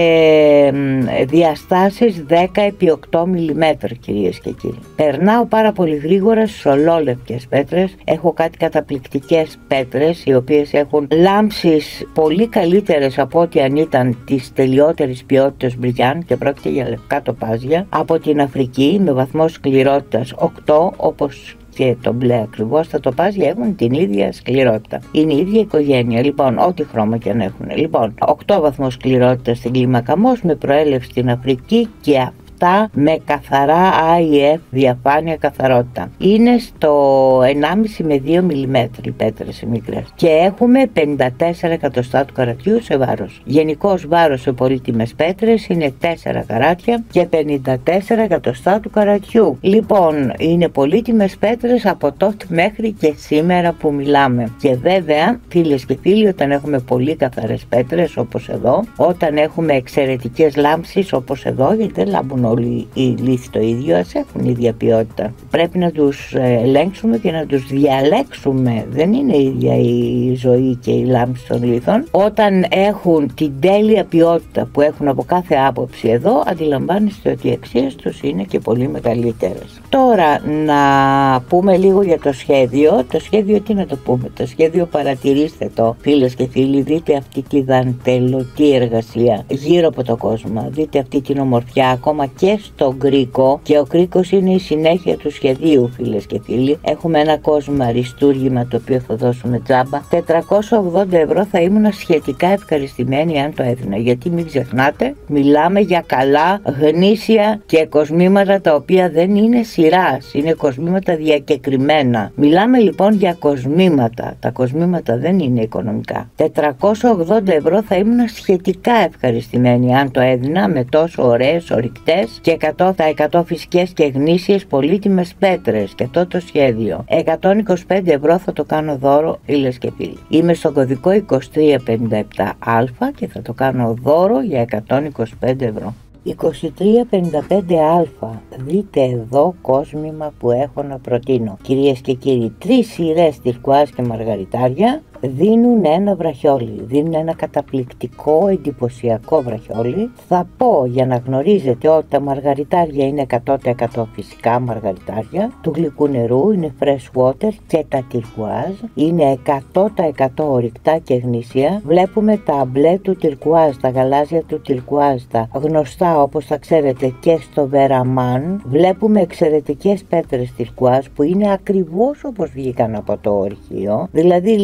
διαστάσεις δέκα επί οκτώ μιλιμέτρα, κυρίες και κύριοι. Περνάω πάρα πολύ γρήγορα στις ολόλευκες πέτρες. Έχω κάτι καταπληκτικές πέτρες, οι οποίες έχουν λάμψεις πολύ καλύτερες από ό,τι αν ήταν της τελειότερης ποιότητας Brillant, και πρόκειται για λευκά τοπάζια από την Αφρική με βαθμό σκληρότητας οκτώ, όπως και το μπλε ακριβώς. Τα τοπάζια έχουν την ίδια σκληρότητα. Είναι η ίδια οικογένεια. Λοιπόν, ό,τι χρώμα και αν έχουν. Λοιπόν, οκτώ βαθμούς σκληρότητα στην κλίμακα Mohs, με προέλευση στην Αφρική, και αυτά με καθαρά άι εφ, διαφάνεια, καθαρότητα. Είναι στο ενάμιση με δύο μιλιμέτρα οι πέτρες οι μικρές, και έχουμε πενήντα τέσσερα εκατοστά του καρατιού σε βάρος. Γενικός βάρος σε πολύτιμες πέτρες είναι τέσσερα καράτια και πενήντα τέσσερα εκατοστά του καρατιού. Λοιπόν, είναι πολύτιμες πέτρες από τότε μέχρι και σήμερα που μιλάμε. Και βέβαια, φίλες και φίλοι, όταν έχουμε πολύ καθαρές πέτρες όπως εδώ, όταν έχουμε εξαιρετικές λάμψεις όπως εδώ, γιατί δεν λάμπουν όλοι οι λίθοι το ίδιο, ας έχουν ίδια ποιότητα. Πρέπει να τους ελέγξουμε και να τους διαλέξουμε. Δεν είναι ίδια η ζωή και η λάμψη των λίθων. Όταν έχουν την τέλεια ποιότητα που έχουν από κάθε άποψη εδώ, αντιλαμβάνεστε ότι οι αξίες τους είναι και πολύ μεγαλύτερες. Τώρα να πούμε λίγο για το σχέδιο. Το σχέδιο, τι να το πούμε, το σχέδιο, παρατηρήστε το, φίλες και φίλοι, δείτε αυτή τη δαντελωτή εργασία γύρω από το κόσμο, δείτε αυτή την ομορφιά ακόμα και στο κρίκο, και ο κρίκος είναι η συνέχεια του σχεδίου, φίλες και φίλοι. Έχουμε ένα κόσμο αριστούργημα το οποίο θα δώσουμε τζάμπα. τετρακόσια ογδόντα ευρώ θα ήμουν σχετικά ευχαριστημένη αν το έδινα, γιατί μην ξεχνάτε, μιλάμε για καλά γνήσια και κοσμήματα τα οποία δεν είναι σειράς, είναι κοσμήματα διακεκριμένα. Μιλάμε λοιπόν για κοσμήματα, τα κοσμήματα δεν είναι οικονομικά. τετρακόσια ογδόντα ευρώ θα ήμουν σχετικά ευχαριστημένη αν το έδινα, με τόσο ωραίες ορυκτές και εκατό τοις εκατό φυσικές και γνήσιες πολύτιμες πέτρες, και αυτό το σχέδιο. εκατόν είκοσι πέντε ευρώ θα το κάνω δώρο, φίλες και φίλοι. Είμαι στον κωδικό είκοσι τρία πενήντα επτά α και θα το κάνω δώρο για εκατόν είκοσι πέντε ευρώ. είκοσι τρία πενήντα πέντε α. Δείτε εδώ κόσμημα που έχω να προτείνω. Κυρίες και κύριοι, τρεις σειρές τυρκουάζ και μαργαριτάρια δίνουν ένα βραχιόλι, δίνουν ένα καταπληκτικό, εντυπωσιακό βραχιόλι. Θα πω για να γνωρίζετε ότι τα μαργαριτάρια είναι εκατό τοις εκατό φυσικά μαργαριτάρια του γλυκού νερού, είναι fresh water, και τα τυρκουάζ είναι εκατό τοις εκατό ορυκτά και γνήσια. Βλέπουμε τα μπλε του τυρκουάζ, τα γαλάζια του τυρκουάζ, τα γνωστά όπως θα ξέρετε και στο Βεραμάν. Βλέπουμε εξαιρετικές πέτρες τυρκουάζ που είναι ακριβώς όπως βγήκαν από το ορυχείο, δηλαδή λιάνθη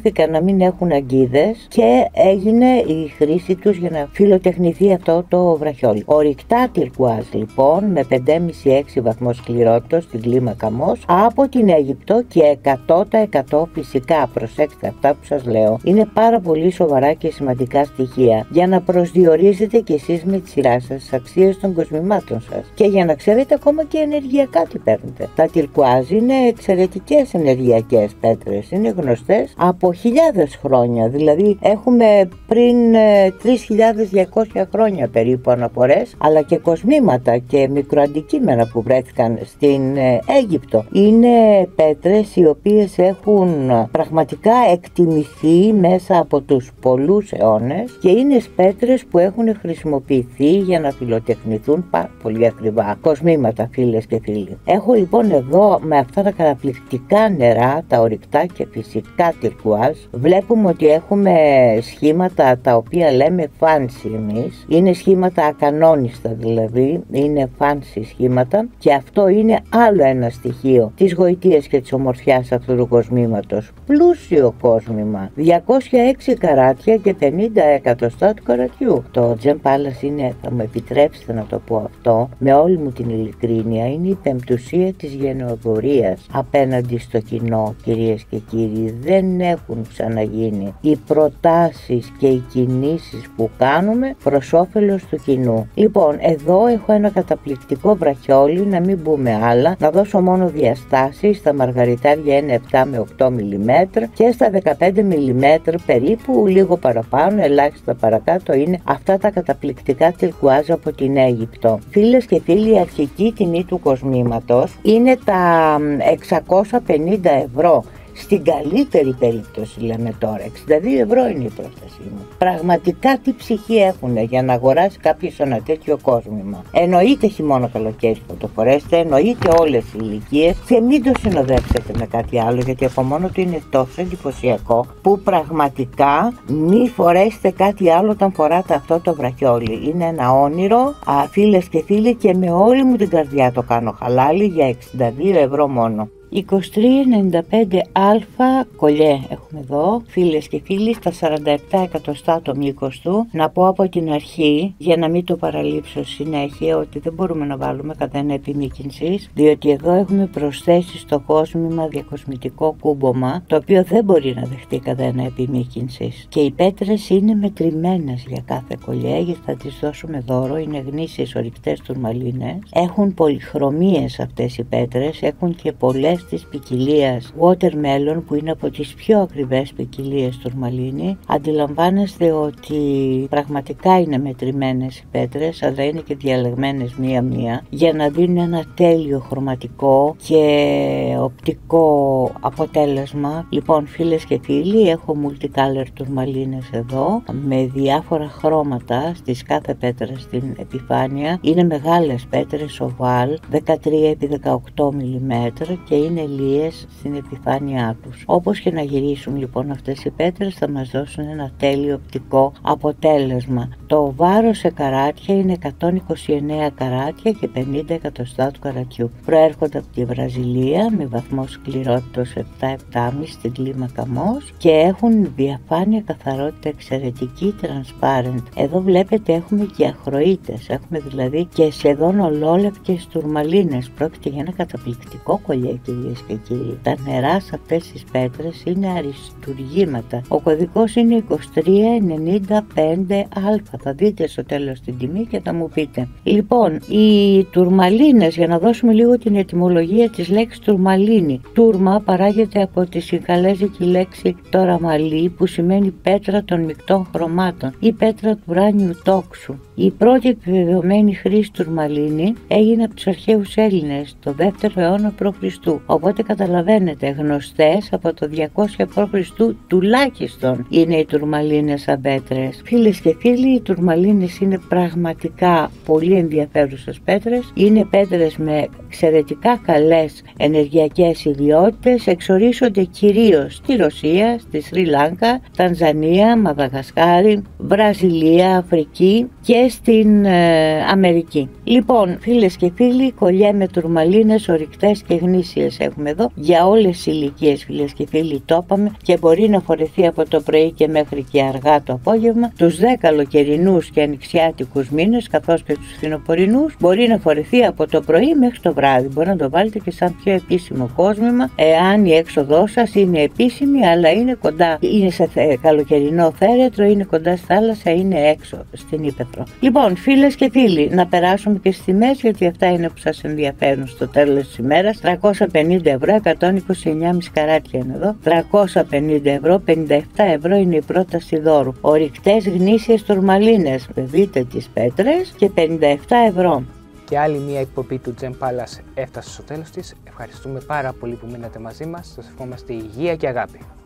φροντίστηκαν να μην έχουν αγκίδες και έγινε η χρήση τους για να φιλοτεχνηθεί αυτό το βραχιόλι. Ορυκτά τυρκουάζ λοιπόν με πέντε κόμμα πέντε με έξι βαθμό σκληρότητας στην κλίμακα Μος από την Αίγυπτο και εκατό τοις εκατό φυσικά, προσέξτε αυτά που σας λέω, είναι πάρα πολύ σοβαρά και σημαντικά στοιχεία για να προσδιορίζετε κι εσείς με τη σειρά σας τις αξίες των κοσμημάτων σας και για να ξέρετε ακόμα και ενεργειακά τι παίρνετε. Τα τυρκουάζ είναι εξαιρετικές ενεργειακές πέτρες, είναι γνωστές από χιλιάδες χρόνια, δηλαδή έχουμε πριν τρεις χιλιάδες διακόσια χρόνια περίπου αναφορές, αλλά και κοσμήματα και μικροαντικείμενα που βρέθηκαν στην Αίγυπτο. Είναι πέτρες οι οποίες έχουν πραγματικά εκτιμηθεί μέσα από τους πολλούς αιώνες και είναι πέτρες που έχουν χρησιμοποιηθεί για να φιλοτεχνηθούν πάρα πολύ ακριβά κοσμήματα, φίλες και φίλοι. Έχω λοιπόν εδώ με αυτά τα καταπληκτικά νερά, τα ορυκτά και φυσικά τυρκουάζ, βλέπουμε ότι έχουμε σχήματα τα οποία λέμε fancy εμείς, είναι σχήματα ακανόνιστα, δηλαδή είναι fancy σχήματα και αυτό είναι άλλο ένα στοιχείο της γοητείας και της ομορφιάς αυτού του κοσμήματος. Πλούσιο κόσμημα, διακόσια έξι καράτια και πενήντα εκατοστά του καρατιού. Το Gem Palace είναι, θα μου επιτρέψετε να το πω αυτό με όλη μου την ειλικρίνεια, είναι η πεμπτουσία της γενεοδορίας απέναντι στο κοινό, κυρίες και κύριοι. Δεν έχουν ξαναγίνει οι προτάσεις και οι κινήσεις που κάνουμε προς όφελος του κοινού. Λοιπόν, εδώ έχω ένα καταπληκτικό βραχιόλι, να μην πούμε άλλα, να δώσω μόνο διαστάσεις. Στα μαργαριτάρια είναι επτά με οκτώ μιλιμέτρα και στα δεκαπέντε μιλιμέτρα περίπου, λίγο παραπάνω, ελάχιστα παρακάτω, είναι αυτά τα καταπληκτικά τυρκουάζ από την Αίγυπτο. Φίλες και φίλοι, η αρχική τιμή του κοσμήματος είναι τα εξακόσια πενήντα ευρώ. Στην καλύτερη περίπτωση λέμε τώρα, εξήντα δύο ευρώ είναι η πρόστασή μου. Πραγματικά τι ψυχή έχουν για να αγοράσει κάποιος ένα τέτοιο κόσμημα. Εννοείται χειμώνα καλοκαίρι θα το φορέσετε, εννοείται όλες οι ηλικίες και μην το συνοδεύσετε με κάτι άλλο, γιατί από μόνο του είναι τόσο εντυπωσιακό που πραγματικά μη φορέσετε κάτι άλλο όταν φοράτε αυτό το βραχιόλι. Είναι ένα όνειρο, α, φίλες και φίλοι, και με όλη μου την καρδιά το κάνω χαλάλι για εξήντα δύο ευρώ μόνο. είκοσι τρία ενενήντα πέντε α κολλιέ έχουμε εδώ, φίλες και φίλοι, στα σαράντα επτά εκατοστά το μήκος του. Να πω από την αρχή, για να μην το παραλείψω συνέχεια, ότι δεν μπορούμε να βάλουμε κανένα επιμήκυνσης, διότι εδώ έχουμε προσθέσει στο κόσμημα διακοσμητικό κούμπομα, το οποίο δεν μπορεί να δεχτεί κανένα επιμήκυνσης. Και οι πέτρες είναι μετρημένες για κάθε κολλιέ, γιατί θα τις δώσουμε δώρο, είναι γνήσιες ορυκτές τουρμαλίνες, έχουν πολυχρωμίες αυτές οι πέτρες, έχουν και πολλές της ποικιλίας watermelon που είναι από τις πιο ακριβές ποικιλίες τουρμαλίνη. Αντιλαμβάνεστε ότι πραγματικά είναι μετρημένες οι πέτρες, αλλά είναι και διαλεγμένες μία-μία για να δίνουν ένα τέλειο χρωματικό και οπτικό αποτέλεσμα. Λοιπόν, φίλες και φίλοι, έχω multicolor τουρμαλίνες εδώ με διάφορα χρώματα στις κάθε πέτρα στην επιφάνεια. Είναι μεγάλες πέτρες οβάλ, δεκατρία επί δεκαοκτώ μιλιμέτρα, και είναι λίες στην επιφάνειά τους. Όπως και να γυρίσουν λοιπόν αυτές οι πέτρες, θα μας δώσουν ένα τέλειο οπτικό αποτέλεσμα. Το βάρος σε καράτια είναι εκατόν είκοσι εννέα καράτια και πενήντα εκατοστά του καρατιού. Προέρχονται από τη Βραζιλία με βαθμό σκληρότητας επτά επτά κόμμα πέντε στην κλίμακα Μος και έχουν διαφάνεια, καθαρότητα εξαιρετική, transparent. Εδώ βλέπετε έχουμε και αχρωίτες, έχουμε δηλαδή και σχεδόν ολόλευκες τουρμαλίνες. Πρόκειται για ένα καταπληκτικό κολλιέ, κυρίες και κύριοι. Τα νερά σε αυτές τις πέτρες είναι αριστουργήματα. Ο κωδικός είναι είκοσι τρία ενενήντα πέντε α. Θα δείτε στο τέλος την τιμή και θα μου πείτε. Λοιπόν, οι τουρμαλίνες, για να δώσουμε λίγο την ετυμολογία της λέξης τουρμαλίνη. Τούρμα παράγεται από τη σιγκαλέζικη λέξη τοραμαλί, που σημαίνει πέτρα των μεικτών χρωμάτων ή πέτρα του ουράνιου τόξου. Η πρώτη επιβεβαιωμένη χρήση τουρμαλίνη έγινε από τους αρχαίους Έλληνες το δεύτερο αιώνα προ Χριστού. Οπότε καταλαβαίνετε, γνωστές από το διακόσια προ Χριστού τουλάχιστον είναι οι τουρμαλίνες σαν πέτρες. Φίλες και φίλοι, οι τουρμαλίνες είναι πραγματικά πολύ ενδιαφέρουσες πέτρες. Είναι πέτρες με εξαιρετικά καλές ενεργειακές ιδιότητες. Εξορίσσονται κυρίως στη Ρωσία, στη Σρι Λάγκα, Τανζανία, Μαδαγασκάρη, Βραζιλία, Αφρική και στην ε, Αμερική. Λοιπόν, φίλες και φίλοι, κολλιέ με τουρμαλίνες ορυκτές και γνήσιες έχουμε εδώ για όλες τις ηλικίες, φίλες και φίλοι, το είπαμε, και μπορεί να φορεθεί από το πρωί και μέχρι και αργά το απόγευμα. Τους δε καλοκαιρινούς και ανοιξιάτικους μήνες, καθώς και τους φθινοπορεινούς, μπορεί να φορεθεί από το πρωί μέχρι το βράδυ. Μπορεί να το βάλετε και σαν πιο επίσημο κόσμημα, εάν η έξοδό σας είναι επίσημη, αλλά είναι κοντά, είναι σε καλοκαιρινό θέρετρο, είναι κοντά στη θάλασσα, είναι έξω στην ύπαιθρο. Λοιπόν, φίλες και φίλοι, να περάσουμε και στις τιμές, γιατί αυτά είναι που σας ενδιαφέρουν στο τέλος της ημέρας. τριακόσια πενήντα ευρώ, εκατόν είκοσι εννιά κόμμα πέντε καράτια είναι εδώ. τριακόσια πενήντα ευρώ, πενήντα επτά ευρώ είναι η πρόταση δώρου. Ορυκτές γνήσιες τουρμαλίνες, δείτε τις πέτρες, και πενήντα επτά ευρώ. Και άλλη μία εκπομπή του Gem Palace έφτασε στο τέλος της. Ευχαριστούμε πάρα πολύ που μείνατε μαζί μας. Σας ευχόμαστε υγεία και αγάπη.